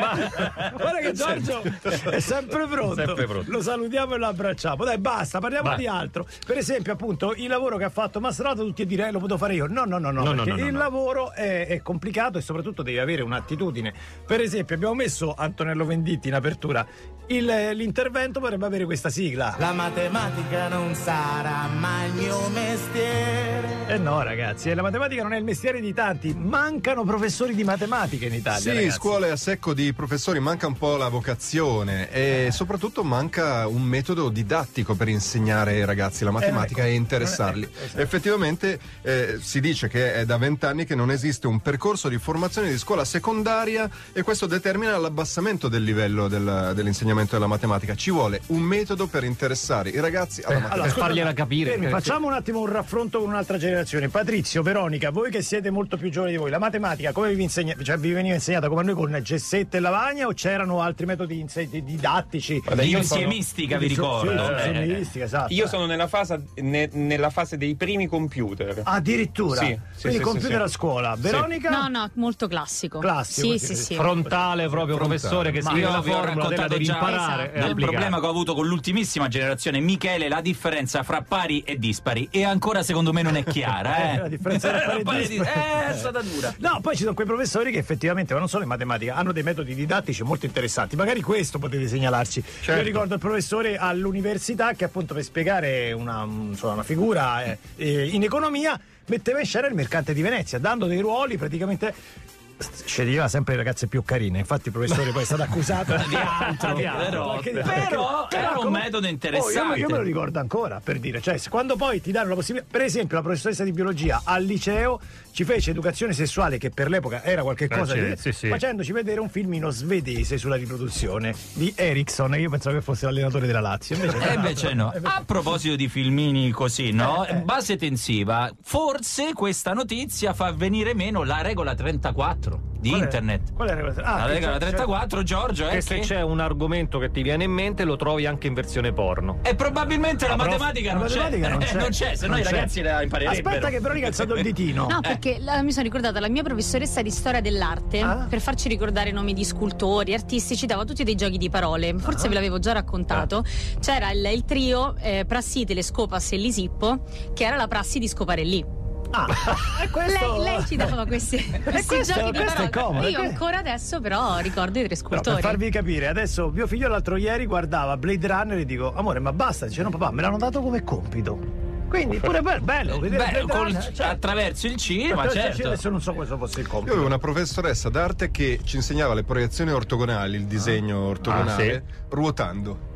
Guarda che Giorgio è sempre pronto. Sempre pronto. Lo salutiamo e lo abbracciamo. Dai, basta, parliamo Vai. di altro. Per esempio, appunto, il lavoro che ha fatto Mastrota, tutti a dire eh, lo potevo fare io. No, no, no, no, No, no, perché no, no, il no. lavoro è, è complicato e soprattutto devi avere un'attitudine. Per esempio, abbiamo messo Antonello Venditti in apertura. Il- l'intervento potrebbe avere questa sigla. La matematica non sarà mai il mio mestiere. Eh no, ragazzi, eh, la matematica non è il mestiere di tanti. Mancano professori di matematica in Italia. Sì, ragazzi. scuole a secco di professori, manca un po' la vocazione e soprattutto manca un metodo didattico per insegnare ai ragazzi la matematica ecco, e interessarli. non è- esatto. Effettivamente eh, si dice che è da vent'anni che non esiste un percorso di formazione di scuola secondaria e questo determina l'abbassamento del livello del- dell'insegnamento della matematica. Ci vuole un metodo per interessare i ragazzi alla matematica. Allora, Per fargliela ascolta, capire. fermi, facciamo un attimo un raffronto con un'altra generazione. Patrizio, Veronica, voi che siete molto più giovani di voi, la matematica come vi, insegna, cioè, vi veniva insegnata come a noi con gessette e lavagna o c'erano altri metodi inse- didattici? Guarda, io sono- Insiemistica, vi Sì, ricordo. sì, Eh. insiemistica, esatto. Io sono nella fase, ne- nella fase dei primi computer. Addirittura? Sì, sì, Quindi sì, computer sì, sì. a scuola. Veronica? No, no, molto classico. Classico, Sì, sì, sì, sì. Frontale proprio, professore che Ma scrive io la vi ho formula, te la raccontato devi già imparare e del applicare. problema che ho avuto con l'ultimissima generazione, Michele, la differenza fra pari e dispari e ancora secondo me non è chiara, eh. La differenza tra pari e Pari e dispari. dis- eh, è stata dura. No, poi ci sono quei professori che effettivamente, ma non solo in matematica, hanno dei metodi didattici molto interessanti. Magari questo potete segnalarci. Io ricordo il professore all'università che appunto per spiegare una, insomma, una figura eh, eh, in economia metteva in scena il mercante di Venezia, dando dei ruoli praticamente. Sceglieva sempre le ragazze più carine, infatti il professore poi è stato accusato Di altro, Di altro, però, perché- però perché- era un come- metodo Oh, interessante. io, me- io me lo ricordo ancora, per dire, cioè se- quando poi ti danno la possibilità, per esempio la professoressa di biologia al liceo ci fece educazione sessuale, che per l'epoca era qualche cosa sì, di- sì, sì. facendoci vedere un filmino svedese sulla riproduzione di Eriksson. Io pensavo che fosse l'allenatore della Lazio, invece, E invece no. A proposito di filmini così, no? Base tensiva. Forse questa notizia fa venire meno la regola trentaquattro di Qual è? internet. Qual è la regola? Ah, La che regola c'è- trentaquattro, Giorgio, è Che che, se c'è un argomento che ti viene in mente lo trovi anche in versione porno. e probabilmente la prof- matematica, la non, matematica c'è. non Eh, c'è. non c'è, se no Non i c'è. ragazzi la imparerebbero. Aspetta che Veronica ha alzato il ditino. No, perché la- mi sono ricordata la mia professoressa di storia dell'arte, Ah. per farci ricordare nomi di scultori, artisti, ci dava tutti dei giochi di parole. Forse Ah. ve l'avevo già raccontato. C'era il, il trio eh, Prassitele, Scopas e Lisippo, che era la prassi di scopare lì. Ah, e questo... Lei, lei ci dava questi, questi questo- giochi di questo è parole. comodo, Io que- ancora adesso però ricordo i tre Però scultori. per farvi capire, adesso mio figlio l'altro ieri guardava Blade Runner e dico, amore, ma basta, dice no papà, me l'hanno dato come compito. Quindi pure be- bello vedere Beh, Blade col- Runner, cioè, attraverso il cinema, attraverso il certo. cinema, adesso non so questo fosse il Io compito. avevo una professoressa d'arte che ci insegnava le proiezioni ortogonali, il disegno ortogonale, ruotando.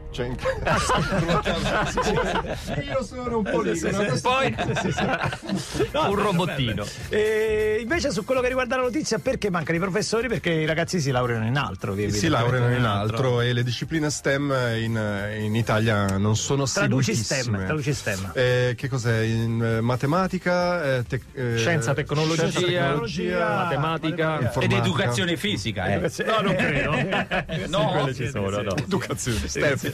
Cioè, in... io sono un poligono. Poi No, un robottino. E invece su quello che riguarda la notizia, perché mancano i professori? Perché i ragazzi si laureano in altro. Si laureano in altro e le discipline STEM in, in Italia non sono Traduci seguitissime. STEM, traduci STEM. Eh, che cos'è? In eh, matematica, eh, tec- eh, Scienza, tecnologia, scienza, tecnologia, matematica, ed educazione fisica. Eh. Educazione- No, non credo. No, Quelle ci sono, no. Educazione, STEM.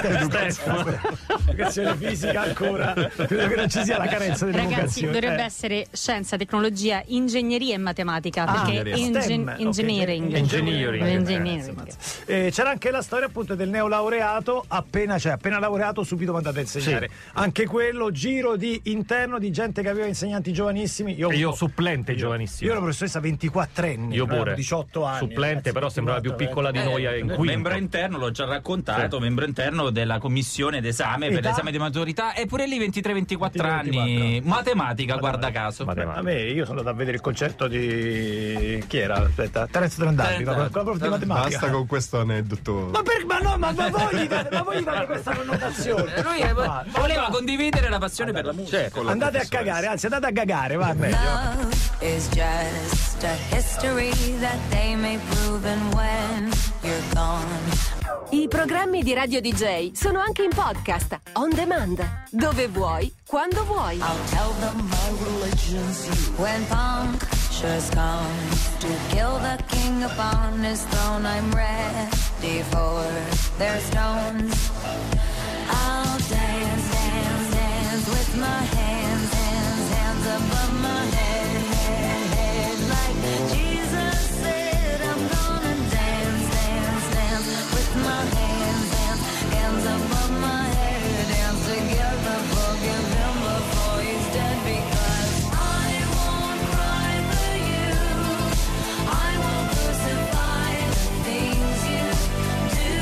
Educazione fisica ancora. Credo che non ci sia la carenza Ragazzi, dell'educazione. dovrebbe Eh. essere scienza, tecnologia, ingegneria e matematica, Ah, perché è STEM, ingen- ok. engineering. Engineering. Engineering. Eh, c'era anche la storia appunto del neolaureato appena, cioè, appena laureato subito mandato a insegnare. Anche quello giro di interno di gente che aveva insegnanti giovanissimi. Io, E io supplente io, giovanissimo. Io ero professoressa ventiquattrenni. Io avevo pure. diciotto anni. Supplente, però sembrava più piccola di Eh, noi in quinto. membro interno, l'ho già raccontato, Sì. membro interno della commissione d'esame per Età? l'esame di maturità, e pure lì ventitré ventiquattro anni. ventiquattro. Matematica, guarda caso. A me, io sono andato a vedere il concerto di chi era? Aspetta, Terenzio Trandaffi, con la prof di matematica. Basta con questo aneddoto. Ma, per, ma no, ma, ma voi gli date, ma voi gli date questa connotazione. Lui Ma- voleva condividere la passione per la musica. Certo. Andate a cagare, anzi andate a cagare, va meglio. Love is just a history that they may prove, and when you're gone. I programmi di Radio D J sono anche in podcast, on demand, dove vuoi, quando vuoi. I'll tell them my religion's you. When punctures come to kill the king upon his throne, I'm ready for their stones. I'll dance, dance, dance with my hands, hands, hands above my head, head, head. Like Jesus said, I'm gonna dance, dance, dance with my hands, hands, hands above my head. Dance together, forgive him before he's dead, because I won't cry for you. I won't crucify the things you do.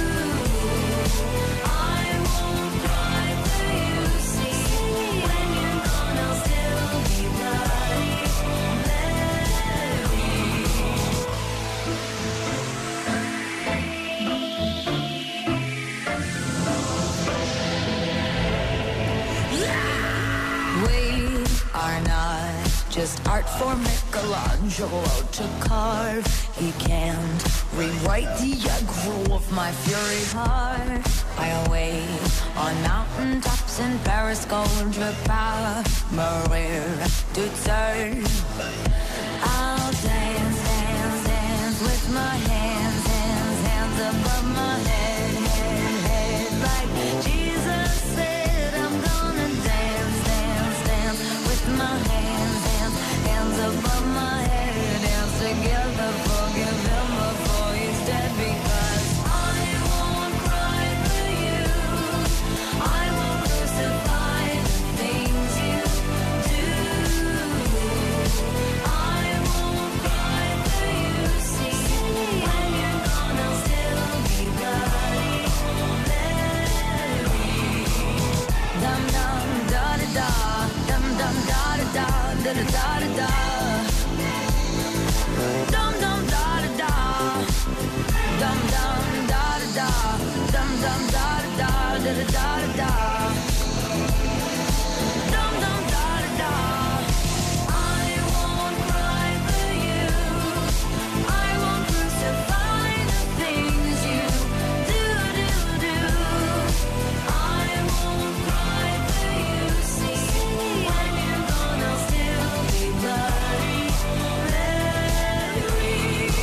I won't cry for you, see. When you're gone, I'll still be bloody Mary. We are not just art for Michelangelo to carve. He can't rewrite the aggro of my fury heart. I await on mountain tops in Paris, gold power, Maria to turn. I'll dance, dance, dance with my hands, hands, hands above my head, head, head. Like Jesus said, I'm gonna dance, dance, dance with my hands, hands, hands above my head. Dance together, forgive him before he's dead, because I won't cry for you. I won't crucify the things you do. I won't cry for you, see. When you're gone, I'll still be bloody Mary. Dum dum da da da, dum dum da da da, da da da da da. Dum dum da da da, dum dum da da da, dum dum da da da, da da da da. Dum dum da da da. I won't cry for you. I won't crucify the things you do, do, do. I won't cry for you, see. When you're gone, I'll still be bloody Mary.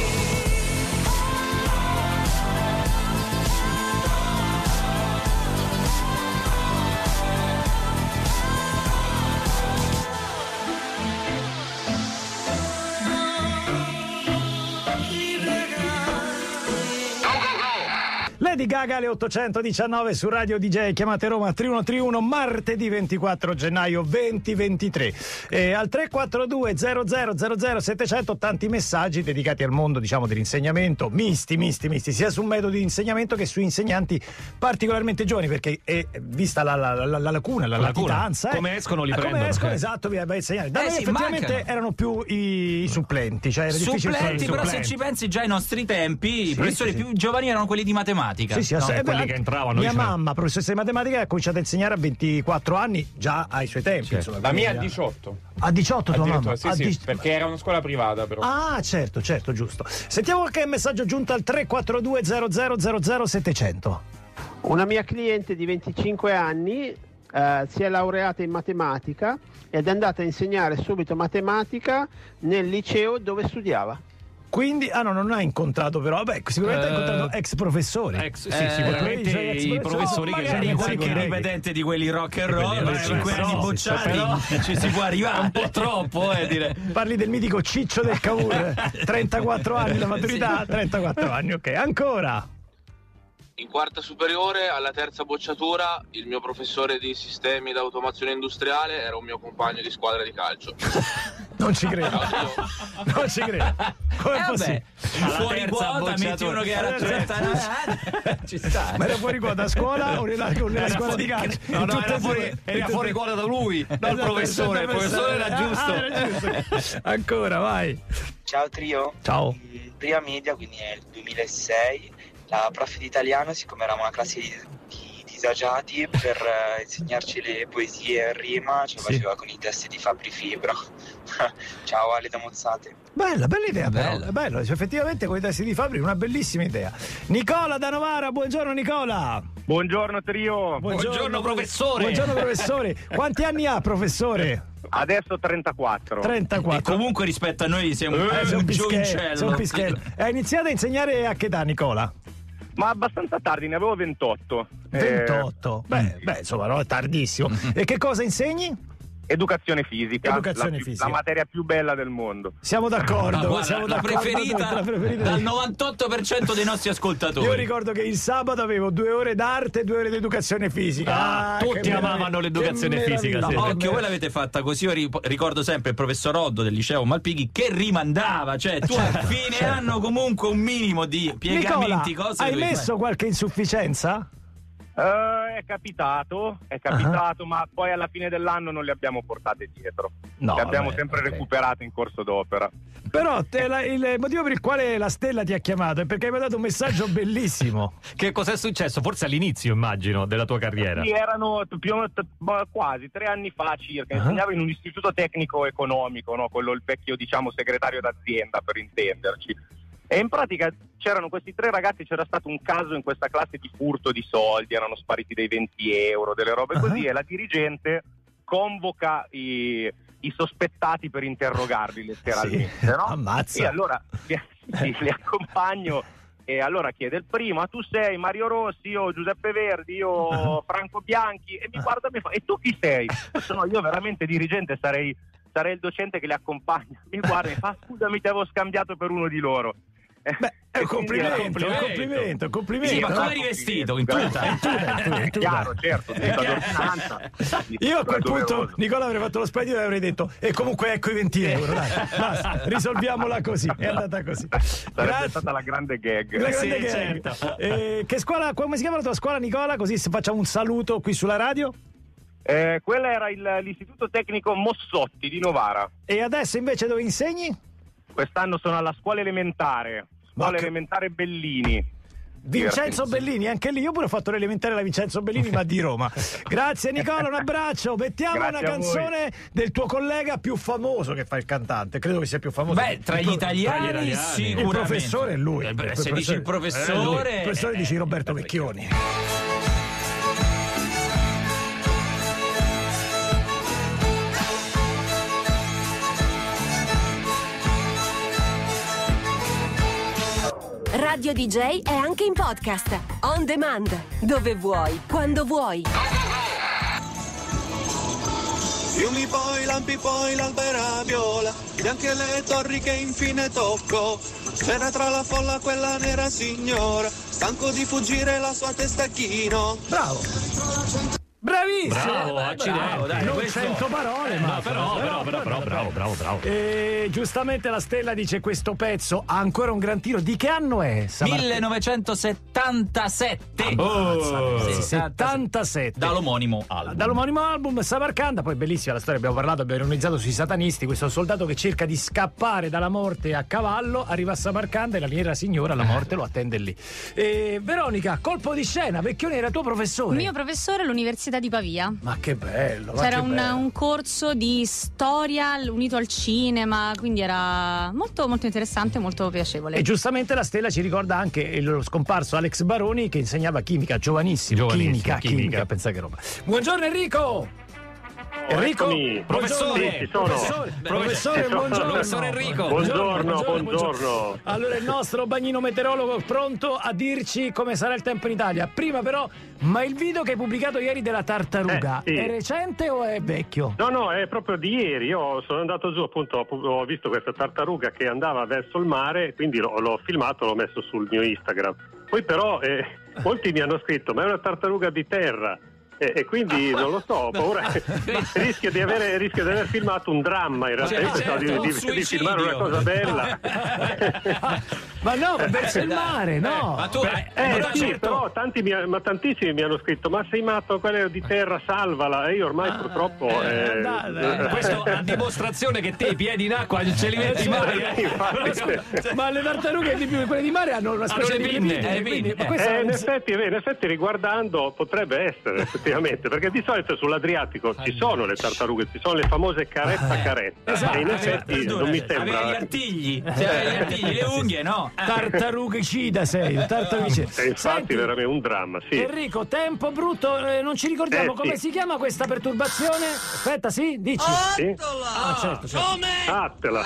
Lady Gaga alle ottocentodiciannove su Radio D J, chiamate Roma tre uno tre uno, martedì ventiquattro gennaio duemilaventitré. E al tre quattro due zero zero zero zero settecento tanti messaggi dedicati al mondo, diciamo, dell'insegnamento, misti, misti, misti, sia su metodi di insegnamento che su insegnanti particolarmente giovani, perché è vista la, la, la, la lacuna, la, La lacuna. latitanza. eh. Come escono li Eh, prendono, Come escono, eh. esatto, via, vai a insegnare. Da Eh noi sì, effettivamente mancano. erano più i, i supplenti, cioè era difficile trovare i Supplenti, però se supplenti. ci pensi già ai nostri tempi, i Sì, professori sì, sì. più giovani erano quelli di matematica. matematica. Sì, sì, No, ass- eh, quelli beh, che entravano, mia dicevano. mamma, professoressa di matematica, ha cominciato a insegnare a ventiquattro anni, già ai suoi tempi. Insomma, La mia a quindi, diciotto. A diciotto tua Addirittura, mamma? sì, A sì, di- perché era una scuola privata però. Ah, certo, certo, giusto. Sentiamo qualche messaggio giunto al tre quattro due zero zero zero zero settecento. Una mia cliente di venticinque anni eh, si è laureata in matematica ed è andata a insegnare subito matematica nel liceo dove studiava. Quindi, ah no, non ha incontrato però, vabbè, sicuramente ha Eh, incontrato ex professori. Ex, sì, Eh, sicuramente cioè, ex i professori. professori Oh, che magari c'erano qualche colleghi. ripetente di quelli rock and roll, Quelli- a cinque eh, anni no, bocciati, però- ci si può arrivare. un po' troppo, eh, dire. Parli del mitico Ciccio del Cavour, trentaquattro anni la maturità, Sì. trentaquattro anni, ok. Ancora. In quarta superiore, alla terza bocciatura, il mio professore di sistemi d'automazione industriale era un mio compagno di squadra di calcio. Non ci credo. Non ci credo. Come Eh, è vabbè, possibile? fuori terza quota, bocciatura. metti uno che era a trentanove anni. Ci sta. Ma era fuori quota a scuola o nella, o nella scuola di calcio? No, no, Tutte era e fuori, due. era Tutte e fuori due. quota da lui, non il Esatto, professore. Il professore era Ah, giusto. ah, era giusto. Ancora, vai. Ciao trio. Ciao. In prima media, quindi nel duemilasei, la prof di italiano, siccome eravamo una classe di, di disagiati, per eh, insegnarci le poesie in rima, ce lo Sì. faceva con i testi di Fabri Fibra. Ciao Ale da Mozzate. Bella, bella idea, però. Bella. È bello, cioè, effettivamente con i testi di Fabri, una bellissima idea. Nicola da Novara, buongiorno Nicola. Buongiorno trio. Buongiorno, professore. Buongiorno professore. Quanti anni ha professore? Adesso trentaquattro. trentaquattro. E comunque rispetto a noi siamo Eh, sei un un pischello, sei un giovincello. pischello. Hai iniziato a insegnare a che età, Nicola? Ma abbastanza tardi, ne avevo ventotto. ventotto. Eh, Beh, beh, insomma, no, è tardissimo. E che cosa insegni? Educazione fisica. Educazione la, più- fisica. la materia più bella del mondo. Siamo d'accordo. Ah, guarda, siamo la d'accordo, preferita, la preferita dal di- novantotto per cento dei nostri ascoltatori. Io ricordo che il sabato avevo due ore d'arte e due ore di educazione fisica. Ah, tutti che amavano meraviglia, l'educazione che fisica, meraviglia. No, sì. occhio, voi l'avete fatta così. Io ri- ricordo sempre il professor Roddo del liceo Malpighi che rimandava, cioè tu Certo, a fine certo. anno comunque un minimo di piegamenti, Nicola, cose hai dovevi messo fare. qualche insufficienza? Eh, è capitato, è capitato, ma poi alla fine dell'anno non le abbiamo portate dietro. No, le abbiamo vabbè, sempre ok. recuperate in corso d'opera. Però te la- il motivo per il quale la Stella ti ha chiamato è perché mi ha dato un messaggio bellissimo. Che cos'è successo? Forse all'inizio, immagino, della tua carriera. Sì, erano più o meno t- ma quasi tre anni fa circa. Ah. Insegnavo in un istituto tecnico economico, no? Quello il vecchio, diciamo, segretario d'azienda, per intenderci. E in pratica c'erano questi tre ragazzi, c'era stato un caso in questa classe di furto di soldi, erano spariti dei venti euro, delle robe così, Ah. e la dirigente convoca i, i sospettati per interrogarli letteralmente, Sì. no? Ammazza. E allora li, sì, li accompagno e allora chiede il primo: "Ma tu sei Mario Rossi, io Giuseppe Verdi, io Franco Bianchi", e mi guarda e mi fa: "E tu chi sei?" No, io veramente dirigente sarei, sarei il docente che li accompagna. Mi guarda e mi fa: "Scusami, ti avevo scambiato per uno di loro". Beh, è un complimento, è un complimento, un complimento. Sì, ma no? come eri vestito? In tuta? In tuta, in tuta, in tuta. Chiaro, certo, tutta d'ordinanza. Io a quel punto, Doveroso. Nicola, avrei fatto lo splendido e avrei detto: e comunque ecco i venti euro, dai, basta, risolviamola così. È andata così. Sarebbe Grazie. stata la grande gag. La grande Sì, gag. certo. Eh, che scuola, come si chiama la tua scuola, Nicola? Così facciamo un saluto qui sulla radio. Eh, quella era il- l'istituto tecnico Mossotti di Novara. E adesso invece dove insegni? Quest'anno sono alla scuola elementare, scuola Ma che- elementare Bellini. Vincenzo Bellini, anche lì io pure ho fatto l'elementare alla Vincenzo Bellini, ma di Roma. Grazie Nicola, un abbraccio. Mettiamo Grazie una a voi. canzone del tuo collega più famoso che fa il cantante. Credo che sia più famoso. Beh, tra Il gli pro- italiani, tra gli sicuramente. Il professore è lui. Eh, beh, se dici il professore, è lui. Il professore eh, dici Roberto Vecchioni. Radio D J è anche in podcast. On demand. Dove vuoi, quando vuoi. Fiumi poi, lampi poi, l'albera viola, bianche le torri che infine tocco. C'era tra la folla quella nera signora, stanco di fuggire la sua testa chino. Bravo. Bravi Bravissimo! Bravo, accidenti. Bravo, dai, non questo- cento parole, Eh, ma no, però, però, però, però, bravo, bravo, bravo. E giustamente la Stella dice questo pezzo ha ancora un gran tiro. Di che anno è? Samartino? millenovecentosettantasette. Oh, Sì, settantasette. Dall'omonimo album. Dall'omonimo album Samarcanda, poi bellissima la storia, abbiamo parlato, abbiamo ironizzato sui satanisti, questo soldato che cerca di scappare dalla morte a cavallo, arriva a Samarcanda e la nera signora, la morte, lo attende lì. E Veronica, colpo di scena, Vecchioni era tuo professore. Mio professore all'Università di Pavia. Ma che bello, ma C'era che un, bello. un corso di storia unito al cinema, quindi era molto molto interessante, molto piacevole. E giustamente la Stella ci ricorda anche lo scomparso Alex Baroni che insegnava chimica, giovanissimo, Giovanissimo, chimica, chimica, chimica. pensa che roba. Buongiorno Enrico! Enrico, Eccomi. professore, Sì, ci sono. professore, Beh, professore, ci sono. buongiorno. Professore Enrico. Buongiorno, buongiorno. Allora il nostro bagnino meteorologo pronto a dirci come sarà il tempo in Italia. Prima però, ma il video che hai pubblicato ieri della tartaruga Eh, sì. è recente o è vecchio? No, no, è proprio di ieri. Io sono andato giù, appunto, ho, ho visto questa tartaruga che andava verso il mare, quindi l'ho, l'ho filmato, l'ho messo sul mio Instagram. Poi però eh, molti mi hanno scritto, ma è una tartaruga di terra. E, e quindi non lo so, ho paura rischia di avere rischia di aver filmato un dramma in realtà. Io pensavo di, di, di filmare una cosa bella. Ma no, verso il mare, no. Ma tu, eh, eh, sì, però tanti mi, ma tantissimi mi hanno scritto: ma sei matto, quella di terra, salvala. E io ormai purtroppo. eh, eh, dai, dai. Questo a dimostrazione che te i piedi in acqua non ce li metti mai. eh. Ma le tartarughe di più, quelle di mare hanno una specie Hanno le di pinne, pinne, eh, quindi- pinne. ma questo Eh, è in, un- effetti, in effetti riguardando potrebbe essere effettivamente, perché di solito sull'Adriatico ci sono le tartarughe, ci sono le famose carezza carezza, Esatto, e in esatto. effetti non mi sembra. Aveva gli artigli, cioè, aveva gli artigli, le unghie, no? Tartarugicida sei, tartarugicida. E infatti Senti, veramente un dramma, sì. Enrico, tempo brutto, eh, non ci ricordiamo Eh, come sì. si chiama questa perturbazione? Aspetta, sì, dici. Sì? Ah, certo, certo. Attela.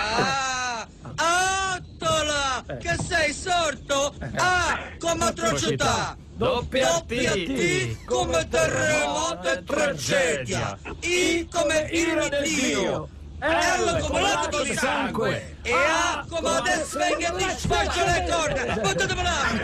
Attola! Che sei sorto? A come atrocità! Doppia Doppia T come terremoto e tragedia! I come ira del Dio! L come lato di sangue! E A come adesso venga e ti sfaccia le corna! Potete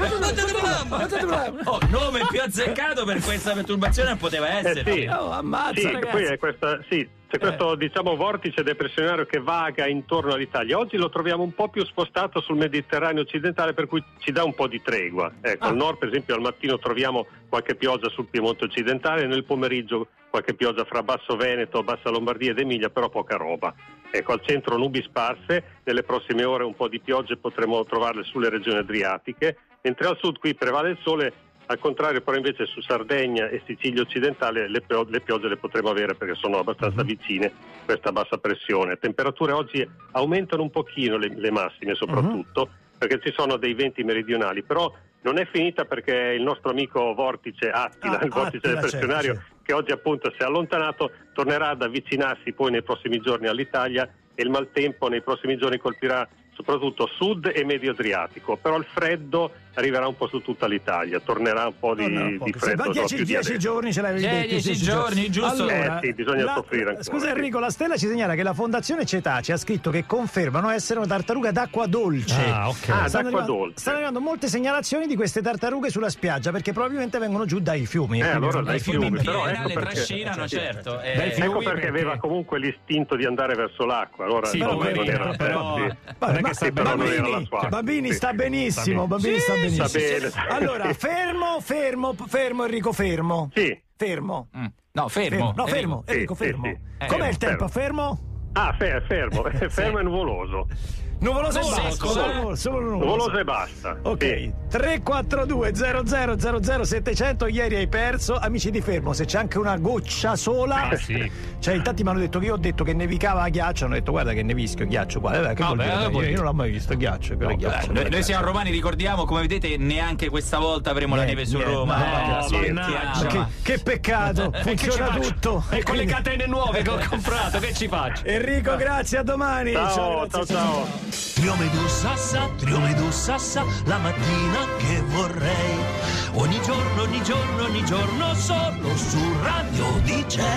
là! Oh, nome più azzeccato per questa perturbazione non poteva essere. Eh sì. Oh, ammazza, Sì, ragazzi. poi è questa, sì, c'è questo diciamo vortice depressionario che vaga intorno all'Italia. Oggi lo troviamo un po' più spostato sul Mediterraneo occidentale, per cui ci dà un po' di tregua. Ecco, al nord per esempio al mattino troviamo qualche pioggia sul Piemonte occidentale, nel pomeriggio qualche pioggia fra Basso Veneto, Bassa Lombardia ed Emilia, però poca roba. Ecco, al centro nubi sparse, nelle prossime ore un po' di piogge potremo trovarle sulle regioni adriatiche, mentre al sud qui prevale il sole. Al contrario, però invece su Sardegna e Sicilia occidentale le, pio- le piogge le potremo avere perché sono abbastanza vicine a questa bassa pressione. Le temperature oggi aumentano un pochino, le, le massime soprattutto, perché ci sono dei venti meridionali, però non è finita perché il nostro amico vortice Attila, Ah, il vortice Attila, depressionario, certo, che oggi appunto si è allontanato, tornerà ad avvicinarsi poi nei prossimi giorni all'Italia e il maltempo nei prossimi giorni colpirà soprattutto sud e medio Adriatico, però il freddo arriverà un po' su tutta l'Italia, tornerà un po' di, No, no, di poco. freddo. Se- però dieci, più di dieci adesso. giorni ce l'avevi Eh, detto. dieci giorni, giusto? Allora, Eh, sì, bisogna la- soffrire ancora, Scusa sì. Enrico, la Stella ci segnala che la Fondazione Cetacea ha scritto che confermano essere una tartaruga d'acqua dolce. Ah, ok. Ah, Stanno d'acqua arrivando- dolce. Stanno arrivando molte segnalazioni di queste tartarughe sulla spiaggia perché probabilmente vengono giù dai fiumi. Eh, Quindi allora sono dai fiumi, però ecco le perché, trascinano, certo. eh. Dai ecco perché aveva comunque l'istinto di andare verso l'acqua, allora Sì, no, poverino, non era però- sì. Vabbè, ma- Sì, però non era la Bambini, sua. Bambini Sì. sta benissimo, Bambini Sì, sta benissimo. sta bene. Allora, fermo, fermo, fermo Enrico, fermo. Sì. Fermo. No, fermo. No, fermo, Sì, Enrico, sì, fermo. sì. Com'è Fermo, il tempo? Fermo? Ah, fe- fermo, fermo e nuvoloso. Nuvoloso e Nuvoloso, basta, solo- solo, solo nuvoloso. Nuvoloso e basta. Ok, Sì. tre quattro due zero zero zero zero settecento, ieri hai perso. Amici di Fermo, se c'è anche una goccia sola. Ah, sì. Cioè, intanti mi hanno detto che io ho detto che nevicava a ghiaccio, hanno detto guarda che nevischio ghiaccio qua. Eh, che No, vuol beh, dire? eh, io, vuol io dire- non l'ho mai visto ghiaccio, quello è ghiaccio. Noi, noi siamo romani, ricordiamo, come vedete, neanche questa volta avremo Niente, la neve su niente, Roma. no, eh, la no, sentiamo. Ma che, che peccato, E che ci funziona faccio? tutto. E con le quindi- catene nuove che ho comprato, che ci faccio? Enrico, grazie, a domani. Ciao, grazie, ciao, ciao. Trio Medusassa, trio Medusassa, la mattina che vorrei. Ogni giorno, ogni giorno, ogni giorno solo su Radio D J.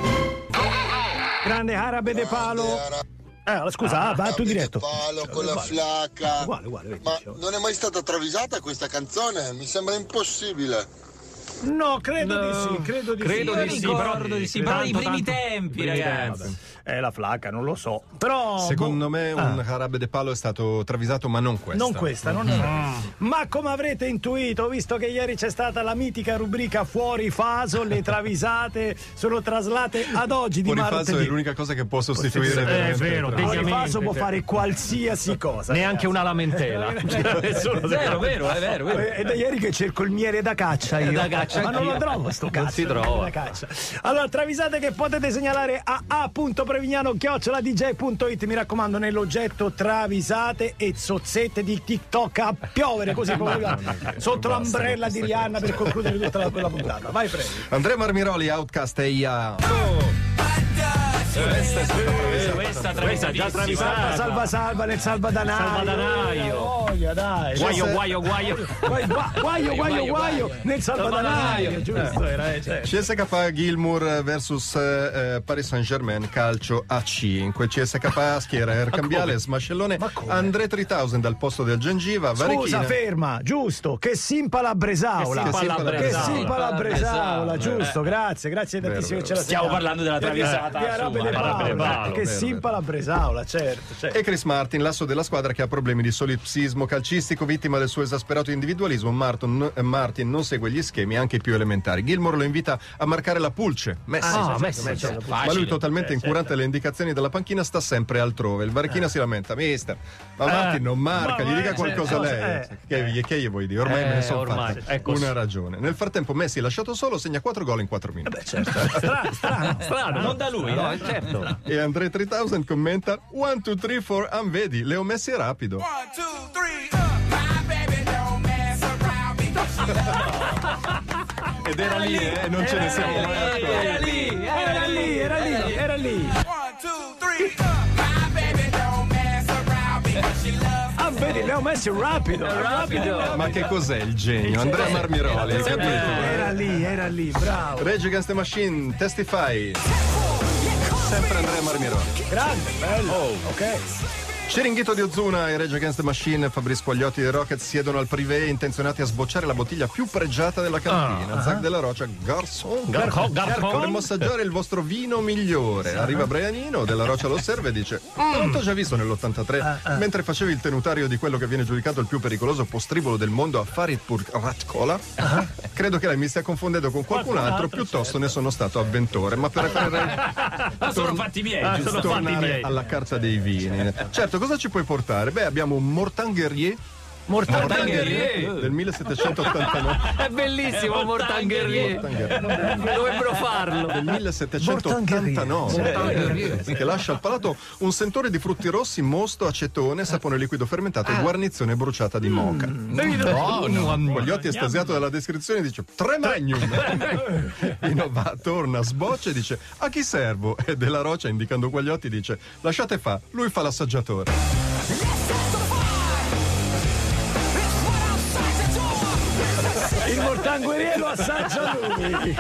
Grande Arabe De Palo. Eh, scusa, ah, va tu diretto. Palo con la flacca. Uguale, uguale, vedi, Ma diciamo. non è mai stata travisata questa canzone? Mi sembra impossibile. No, credo No, di sì, credo di credo sì. di sì, ricordo però- di sì, però tanto, i primi tanto- tempi, primi ragazzi. tempi. È la flacca, non lo so. Però Secondo boh, me ah, un Jarabe de Palo è stato travisato, ma non questa. non questa, non è. Ma come avrete intuito, visto che ieri c'è stata la mitica rubrica Fuori Faso, le travisate sono traslate ad oggi di Fuori Faso martedì. è l'unica cosa che può sostituire. È veramente vero, il Fuori degnamente. Faso può fare qualsiasi cosa. Neanche ragazzi. una lamentela. Nessuno Vero, vero, è vero, vero. È da ieri che cerco il miele da caccia io. Da caccia ma non lo anch'io. trovo sto Non cazzo. si il miele trova. da caccia. Allora, travisate che potete segnalare a a.prevignano chiocciola d j punto it, mi raccomando, nell'oggetto travisate e zozzette di TikTok a piovere così come sotto l'ombrella di Rihanna per concludere tutta la, quella puntata. Vai, prego. Andrea Marmiroli, Outcast e Ia. Questa è stata Questa Salva, travisata. salva, salva nel salvadanaio. Salvadanaio. Voglia, dai. Guaio, guaio, guaio. Guaio, guaio, guaio, guaio nel salvadanaio. Giusto, era, eh, certo. C S K A Gilmour versus eh, Paris Saint-Germain, calcio a cinque. C S K A schiera Ercambiale, Smascellone, Andre tremila al posto del Gengiva, Scusa, Varechina. ferma, giusto, che simpa la Bresaola. Che simpa la Che Bresaola. simpa la Bresaola, Eh. giusto, grazie, grazie tantissimo che ce la Stiamo segnali. parlando della travisata Di Arabe su de Arabe de Paola, Paolo, che vero, simpa la Bresaola, certo, certo. E Chris Martin, l'asso della squadra che ha problemi di solipsismo calcistico, vittima del suo esasperato individualismo. Martin, eh, Martin non segue gli schemi, anche i più elementari. Gilmour lo invita a marcare la pulce. Messi. Ah, certo, Messi, certo, certo. certo. Ma lui, totalmente Eh, incurante certo. alle indicazioni della panchina, sta sempre altrove. Il Varechina si lamenta: mister, ma Martin non marca, ma- gli dica eh, qualcosa certo, lei. eh. Che, gli- che gli vuoi dire? Ormai Eh, me ne sono ormai, fatta è così. una ragione. Nel frattempo, Messi, lasciato solo, segna quattro gol in quattro minuti. Beh, certo. Strano, strano. Strano, non da lui, no, certo. E Andre tremila commenta: one, two, three, four, I'm vedi. Leo Messi è rapido. Ed era lì, eh, non ce ne siamo mai accorti. Era lì, era lì, era lì, era lì. Ah, vedi, Leo Messi è rapido, è rapido. Ma che cos'è il genio? Andrea Marmiroli, hai capito? Era lì, era lì, bravo. Rage Against the Machine, Testify. Sempre Andrea Marmiroli. Grande, bello. Ok. Ciringhito di Ozuna e Rage Against the Machine, Fabrizio Quagliotti dei Rockets siedono al privé intenzionati a sbocciare la bottiglia più pregiata della cantina. Ah, Zac della Roccia, Garçon. Garçon, Garçon. Vorremmo assaggiare il vostro vino migliore. Arriva Brianino, Della Roccia lo osserva e dice: non t'ho già visto nell'ottantatré, mentre facevi il tenutario di quello che viene giudicato il più pericoloso postribolo del mondo a Faridpur Ratkola. Credo che lei mi stia confondendo con qualcun altro, piuttosto ne sono stato avventore. Ma preferirei Ma sono fatti miei, Ah, giusto? sono fatti tornare miei. alla carta dei vini. Certo, cosa ci puoi portare? Beh, abbiamo un Mortan Guerrier. Mortan Guerrier. Del millesettecentottantanove. È bellissimo Mortan Guerrier. Mortan Guerrier. Dovrebbero farlo. Del millesettecentottantanove, che lascia al palato un sentore di frutti rossi, mosto, acetone, sapone liquido fermentato e guarnizione bruciata di moca. Quagliotti, estasiato dalla descrizione, dice: tre magnum. Pino va, torna, sboccia e dice: a chi servo? E Della Roccia, indicando Quagliotti, dice: lasciate fa, lui fa l'assaggiatore. Il Mortangueriere lo assaggia lui.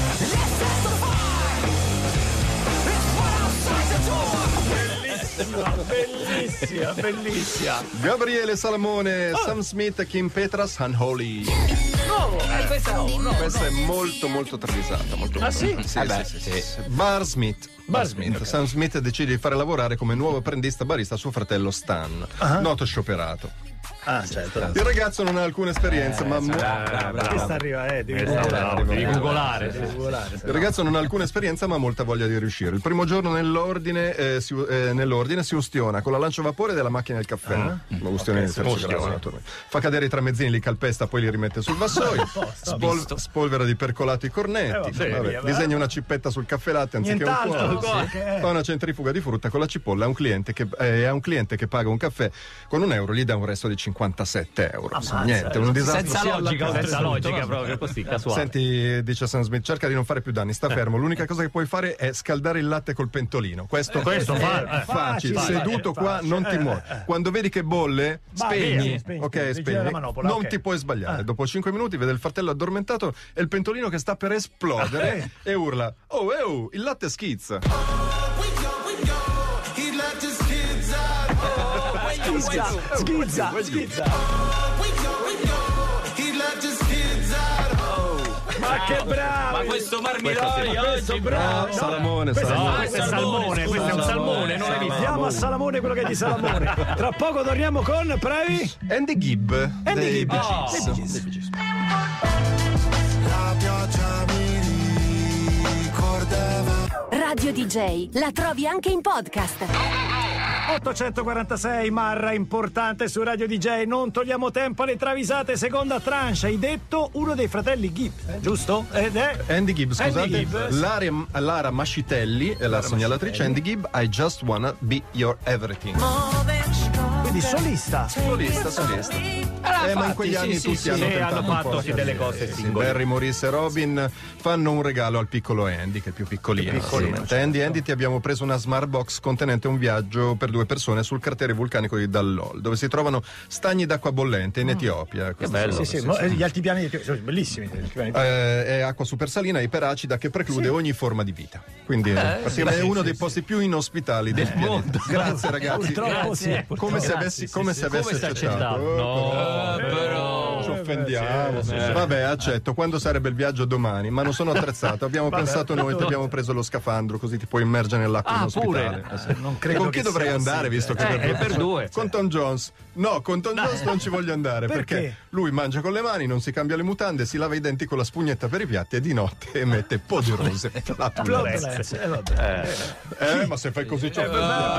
Bellissima, bellissima. Gabriele Salamone, Sam Smith, Kim Petras, Unholy. No, eh, questa no, no, Questa no. è molto molto travisata. Molto, Ah, sì? Sì, Eh beh, sì, sì, sì, sì. Bar Smith. Bar Smith. Sam Smith decide di fare lavorare come nuovo apprendista barista suo fratello Stan, noto scioperato. Ah, certo. Il ragazzo non ha alcune esperienze, ma mo- Questa arriva, eh, devi Questa googolare, bravo, devi devi googolare, devi sì. googolare, se il ragazzo non ha alcuna esperienza, ma ha molta voglia di riuscire. Il primo giorno nell'ordine, eh, si, eh, nell'ordine si ustiona con la lancia a vapore della macchina del caffè. Ma ustione di terzo grado, naturalmente. Fa cadere i tramezzini, li calpesta, poi li rimette sul vassoio. Spol- spolvera di percolato i cornetti. Eh, vabbè, Vabbè, via, va. disegna una cippetta sul caffè latte anziché un Nient'altro, cuore. sì, che è. Fa una centrifuga di frutta con la cipolla a un cliente che, eh, a un cliente che paga un caffè con un euro, gli dà un resto di cinquantasette euro. Ammazza, Niente, un disastro. Senza sia alla logica, casa- senza logica proprio così, casuale. Senti, dice Sam Smith, cerca di non fare più danni, sta fermo. L'unica cosa che puoi fare è scaldare il latte col pentolino. Questo, questo è fa- eh. facile, Facile, seduto facile, qua facile. non ti Eh, muovi. eh. Quando vedi che bolle, Va, spegni. via, spegni, Ok, gira spegni. la manopola, Non ok. ti puoi sbagliare. Eh. Dopo cinque minuti vede il fratello addormentato e il pentolino che sta per esplodere e urla: oh, eh, oh, il latte schizza. Schizza, schizza, schizza. Ma sto Marmiroli oggi, bravo. Salamone, Questo Salamone. è- questo è salmone, questo è un salmone, non l'hai visto? Diamo a Salamone quello che è di Salamone. Tra poco torniamo con Previ Andy Gibb. Andy dei Gibb. Bee Oh. Gees. Dei Bee Gees. Dei Bee Gees. La pioggia mi ricordava. Radio D J la trovi anche in podcast. ottocentoquarantasei Marra, importante su Radio D J. Non togliamo tempo alle travisate. Seconda tranche, hai detto uno dei fratelli Gibb, giusto? Ed è Andy Gibb, scusate. Andy Gibb. Lara, Lara Mascitelli è la Lara segnalatrice. Andy Mascitelli. Gibb, I just wanna be your everything. Quindi solista. Solista, solista. Eh, ma in quegli sì, anni sì, tutti sì, hanno sì, tentato hanno un fatto po' sì, delle cose sì, singole. Barry, Maurice e Robin fanno un regalo al piccolo Andy, che è più piccolino. Piccolino, Sì. certo. Andy, Andy, ti abbiamo preso una smart box contenente un viaggio per due persone sul cratere vulcanico di Dallol, dove si trovano stagni d'acqua bollente in Etiopia. Questo bello. sono- Sì, sì, sì, mo- sì. gli altipiani di- sono bellissimi. gli altipiani di- Eh, è acqua supersalina iperacida che preclude ogni forma di vita. Quindi eh, sì, è sì, uno sì, dei sì. posti più inospitali del pianeta. Grazie ragazzi. Purtroppo sì. Come purtroppo. se avessi, come se avessi Come se accettato. accettato? No, però. Ci offendiamo. sì, sì. Vabbè, accetto. Quando sarebbe il viaggio domani? Ma non sono attrezzato. Abbiamo Vabbè. pensato noi, ti abbiamo preso lo scafandro, così ti puoi immergere nell'acqua Ah, in ospitale. pure? Eh, sì. Non E credo con che chi dovrei sia andare, visto che Eh, è per due. Con Tom Jones. No, con Tom Jones non ci voglio andare perché? Perché? lui mangia con le mani, non si cambia le mutande, si lava i denti con la spugnetta per i piatti e di notte emette po' di rose. Flautolenze, eh, vabbè. Eh, ma se fai così c'è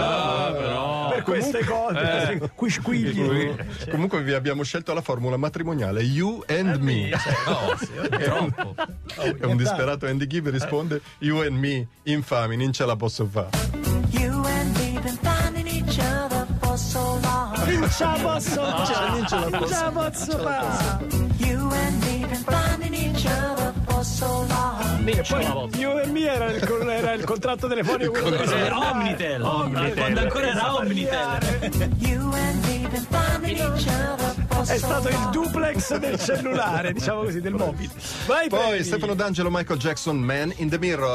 Per queste cose, Eh. qui squigli. Comunque vi abbiamo scelto la formula matrimoniale You and Me. È un, è un disperato Andy Gibb risponde You and me, infami, non ce la posso fare. You and me been finding each other for so long. Non ce la posso Non ce la fare. posso- Non ce la posso fare. You and me been finding each other for so long. E poi You and Me era il, con- era il contratto telefonico. quello Eh, delle- Omnitel. Omnitel. Quando ancora era Omnitel. You and me been finding each other for so È stato il long. duplex del cellulare, diciamo così, del mobile. Vai, Poi previ. Stefano D'Angelo, Michael Jackson, Man in the Mirror.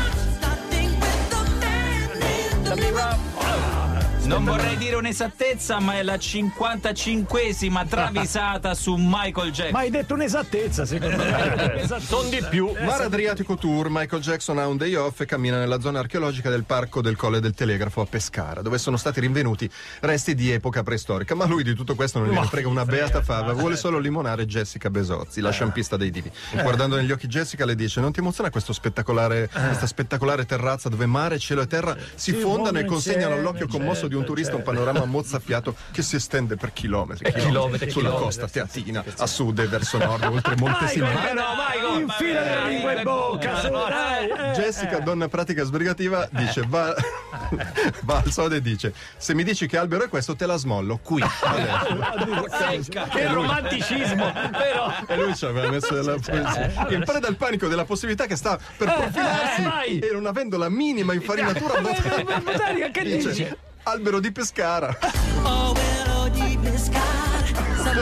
Non vorrei dire un'esattezza, ma è la cinquantacinquesima travisata su Michael Jackson. Ma hai detto un'esattezza, secondo me. Non di più. Mar Adriatico Tour, Michael Jackson ha un day off e cammina nella zona archeologica del parco del Colle del Telegrafo a Pescara, dove sono stati rinvenuti resti di epoca preistorica. Ma lui di tutto questo non gliene frega una beata fava, vuole solo limonare Jessica Besozzi, la sciampista dei divi. Guardando negli occhi Jessica le dice: non ti emoziona questo spettacolare, questa spettacolare terrazza dove mare, cielo e terra si Sì, fondano e muovono consegnano insieme, all'occhio commosso certo, di un turista un panorama mozzafiato che si estende per chilometri, chilometri, sulla chilometri, costa teatina, a sud e verso nord, oltre Monte Vai, Sinai. vai, no, vai, infila la lingua in bocca, su, dai. eh, Jessica, donna pratica sbrigativa, dice va, va al sodo e dice: se mi dici che albero è questo te la smollo qui adesso. Che romanticismo, però. E lui ci aveva messo della poesia. In preda al panico della possibilità che sta per profilarsi eh, vai. e non avendo la minima infarinatura botanica, botanica, che dice: dice? albero di Pescara. Oh, well, di pescare.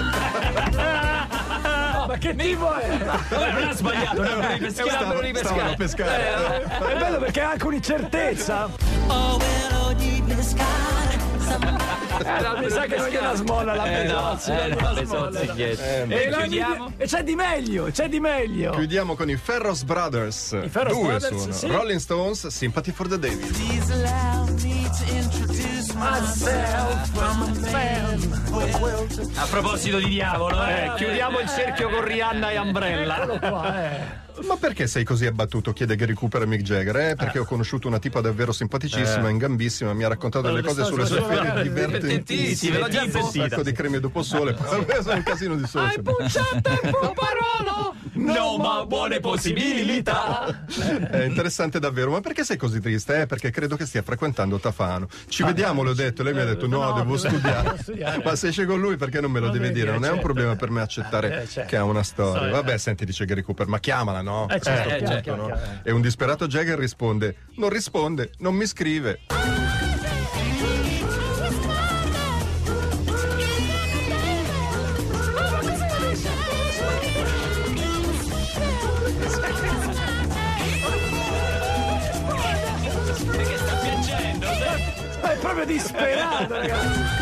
Ma che tipo è? Vabbè, non ha sbagliato, non è di pescare. Stavo- di stavano a pescare. Eh, È bello perché ha anche un'incertezza. Oh, well, di pescare. Mi sa che non gliela smolla la Eh, no, Besozzi, eh, non no, gliela Besozzi smolla. dietro. E, E la- chiudiamo? e c'è di meglio, c'è di meglio. Chiudiamo con i Ferros Brothers. I Ferros Due Brothers, sono sì. Rolling Stones, Sympathy for the Devil. Please allow me to introduce myself from a man. A proposito di diavolo, eh, Eh, chiudiamo il cerchio con Rihanna e Umbrella. Eccolo qua, eh. Ma perché sei così abbattuto? Chiede Gary Cooper a Mick Jagger. Eh, perché ho conosciuto una tipa davvero simpaticissima, in gambissima, mi ha raccontato delle cose sulle sue ferie divertentissime. ve l'ho già Un sentita. sacco di creme dopo sole. Poi sono un casino di sole. no, ma buone possibilità. È interessante davvero. Ma perché sei così triste? Eh, perché credo che stia frequentando Tafano. Ci vediamo, le ho detto. Lei mi ha detto: no, no, devo devo- studiare. devo studiare. Ma se esce con lui, perché non me lo Non deve devi dire? dire, Non è un certo. problema per me accettare Eh, certo. che ha una storia. Sì, Vabbè, eh. senti, dice Gary Cooper, ma chiamala, no? Eh, certo, A sto chiaro, punto, chiaro, no? chiaro. E un disperato Jagger risponde: non risponde, non mi scrive. Perché sta piangendo? È proprio disperato, ragazzi.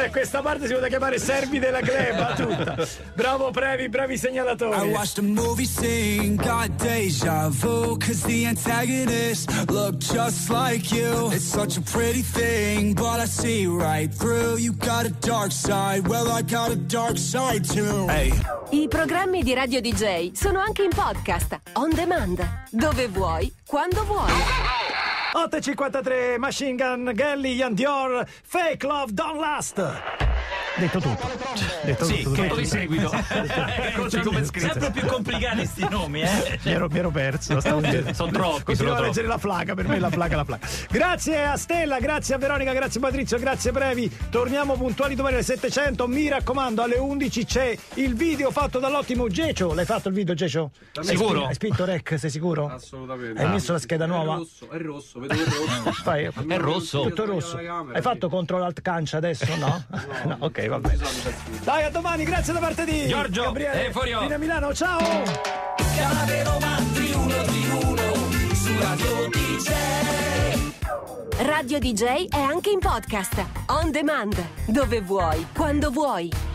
Vabbè, questa parte si può chiamare Servi della gleba tutta. Bravo Previ, bravi segnalatori. I watched a movie scene, got deja vu, cause the antagonist looked just like you. It's such a pretty thing, but I see right through. You got a dark side, well I got a dark side too. Hey. I programmi di Radio D J sono anche in podcast, on demand, dove vuoi, quando vuoi. otto e cinquantatré, Machine Gun Kelly, Ian Dior, Fake Love Don't Last. Detto tutto. Detto sì, tutto. tutto di seguito. Come sempre più complicati sti nomi, eh. Mi ero, mi ero perso. Stavo sono troppi. Continuavo sono a leggere la placa, per me la placa è la placa. Grazie a Stella, grazie a Veronica, grazie a Patrizio, grazie a Brevi. Torniamo puntuali domani alle settecento. Mi raccomando, alle undici c'è il video fatto dall'ottimo Gecio. L'hai fatto il video, Gecio? Sicuro? Hai spinto Rec, sei sicuro? Assolutamente. Hai messo la scheda nuova? È rosso, è rosso, vedo il rosso. Fai, è rosso. Tutto rosso. Hai fatto control alt cancia adesso, no? No, no ok, va bene. Dai, a domani, grazie da parte di Giorgio Gabriele e Furio. fino a Milano, ciao! Chiamate romanti uno di uno su Radio D J. Radio D J è anche in podcast, on demand, dove vuoi, quando vuoi.